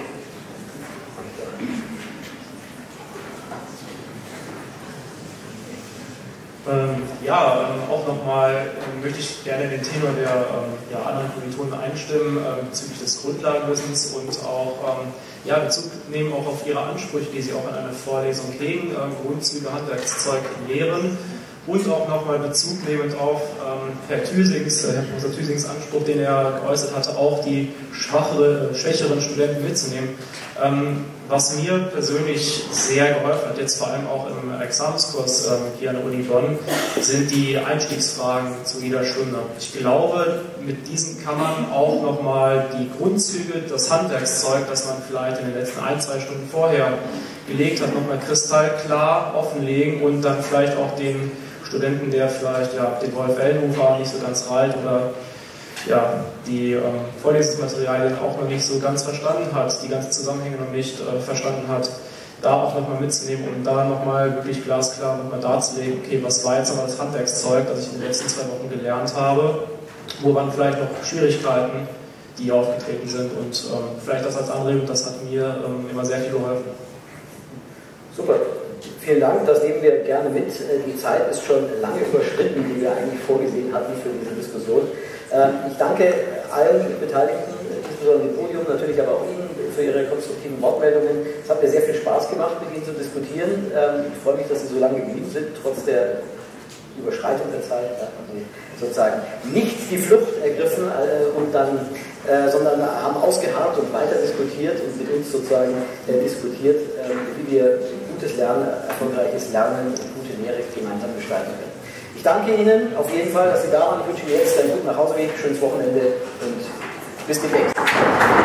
Ähm, ja, ähm, auch nochmal ähm, möchte ich gerne den Tenor der ähm, ja, anderen Kommilitonen einstimmen ähm, bezüglich des Grundlagenwissens und auch ähm, ja, Bezug nehmen auch auf Ihre Ansprüche, die Sie auch in einer Vorlesung legen, ähm, Grundzüge, Handwerkszeug lehren und auch nochmal Bezug nehmend auf ähm, Herr Thüsings, äh, Herr Professor Thüsings Anspruch, den er geäußert hatte, auch die schwachere, äh, schwächeren Studenten mitzunehmen. Ähm, Was mir persönlich sehr geholfen hat, jetzt vor allem auch im Examenskurs ähm, hier an der Uni Bonn, sind die Einstiegsfragen zu jeder Stunde. Ich glaube, mit diesen kann man auch nochmal die Grundzüge, das Handwerkszeug, das man vielleicht in den letzten ein, zwei Stunden vorher gelegt hat, nochmal kristallklar offenlegen und dann vielleicht auch den Studenten, der vielleicht ja, den Wolf Ellenhofer nicht so ganz reilt oder ja, die ähm, Vorlesungsmaterialien auch noch nicht so ganz verstanden hat, die ganzen Zusammenhänge noch nicht äh, verstanden hat, da auch nochmal mitzunehmen und da nochmal wirklich glasklar nochmal darzulegen, okay, was war jetzt aber das Handwerkszeug, das ich in den letzten zwei Wochen gelernt habe, wo waren vielleicht noch Schwierigkeiten, die hier aufgetreten sind. Und ähm, vielleicht das als Anregung, das hat mir ähm, immer sehr viel geholfen. Super. Vielen Dank, das nehmen wir gerne mit. Die Zeit ist schon lange überschritten, die wir eigentlich vorgesehen hatten für diese Diskussion. Ich danke allen Beteiligten, insbesondere dem Podium, natürlich aber auch Ihnen für Ihre konstruktiven Wortmeldungen. Es hat mir sehr viel Spaß gemacht, mit Ihnen zu diskutieren. Ich freue mich, dass Sie so lange geblieben sind, trotz der Überschreitung der Zeit, also sozusagen nicht die Flucht ergriffen und dann, sondern haben ausgeharrt und weiter diskutiert und mit uns sozusagen diskutiert, wie wir gutes Lernen, erfolgreiches Lernen und gute Lehre gemeinsam gestalten können. Ich danke Ihnen auf jeden Fall, dass Sie da waren. Ich wünsche Ihnen jetzt einen guten Nachhauseweg, schönes Wochenende und bis demnächst.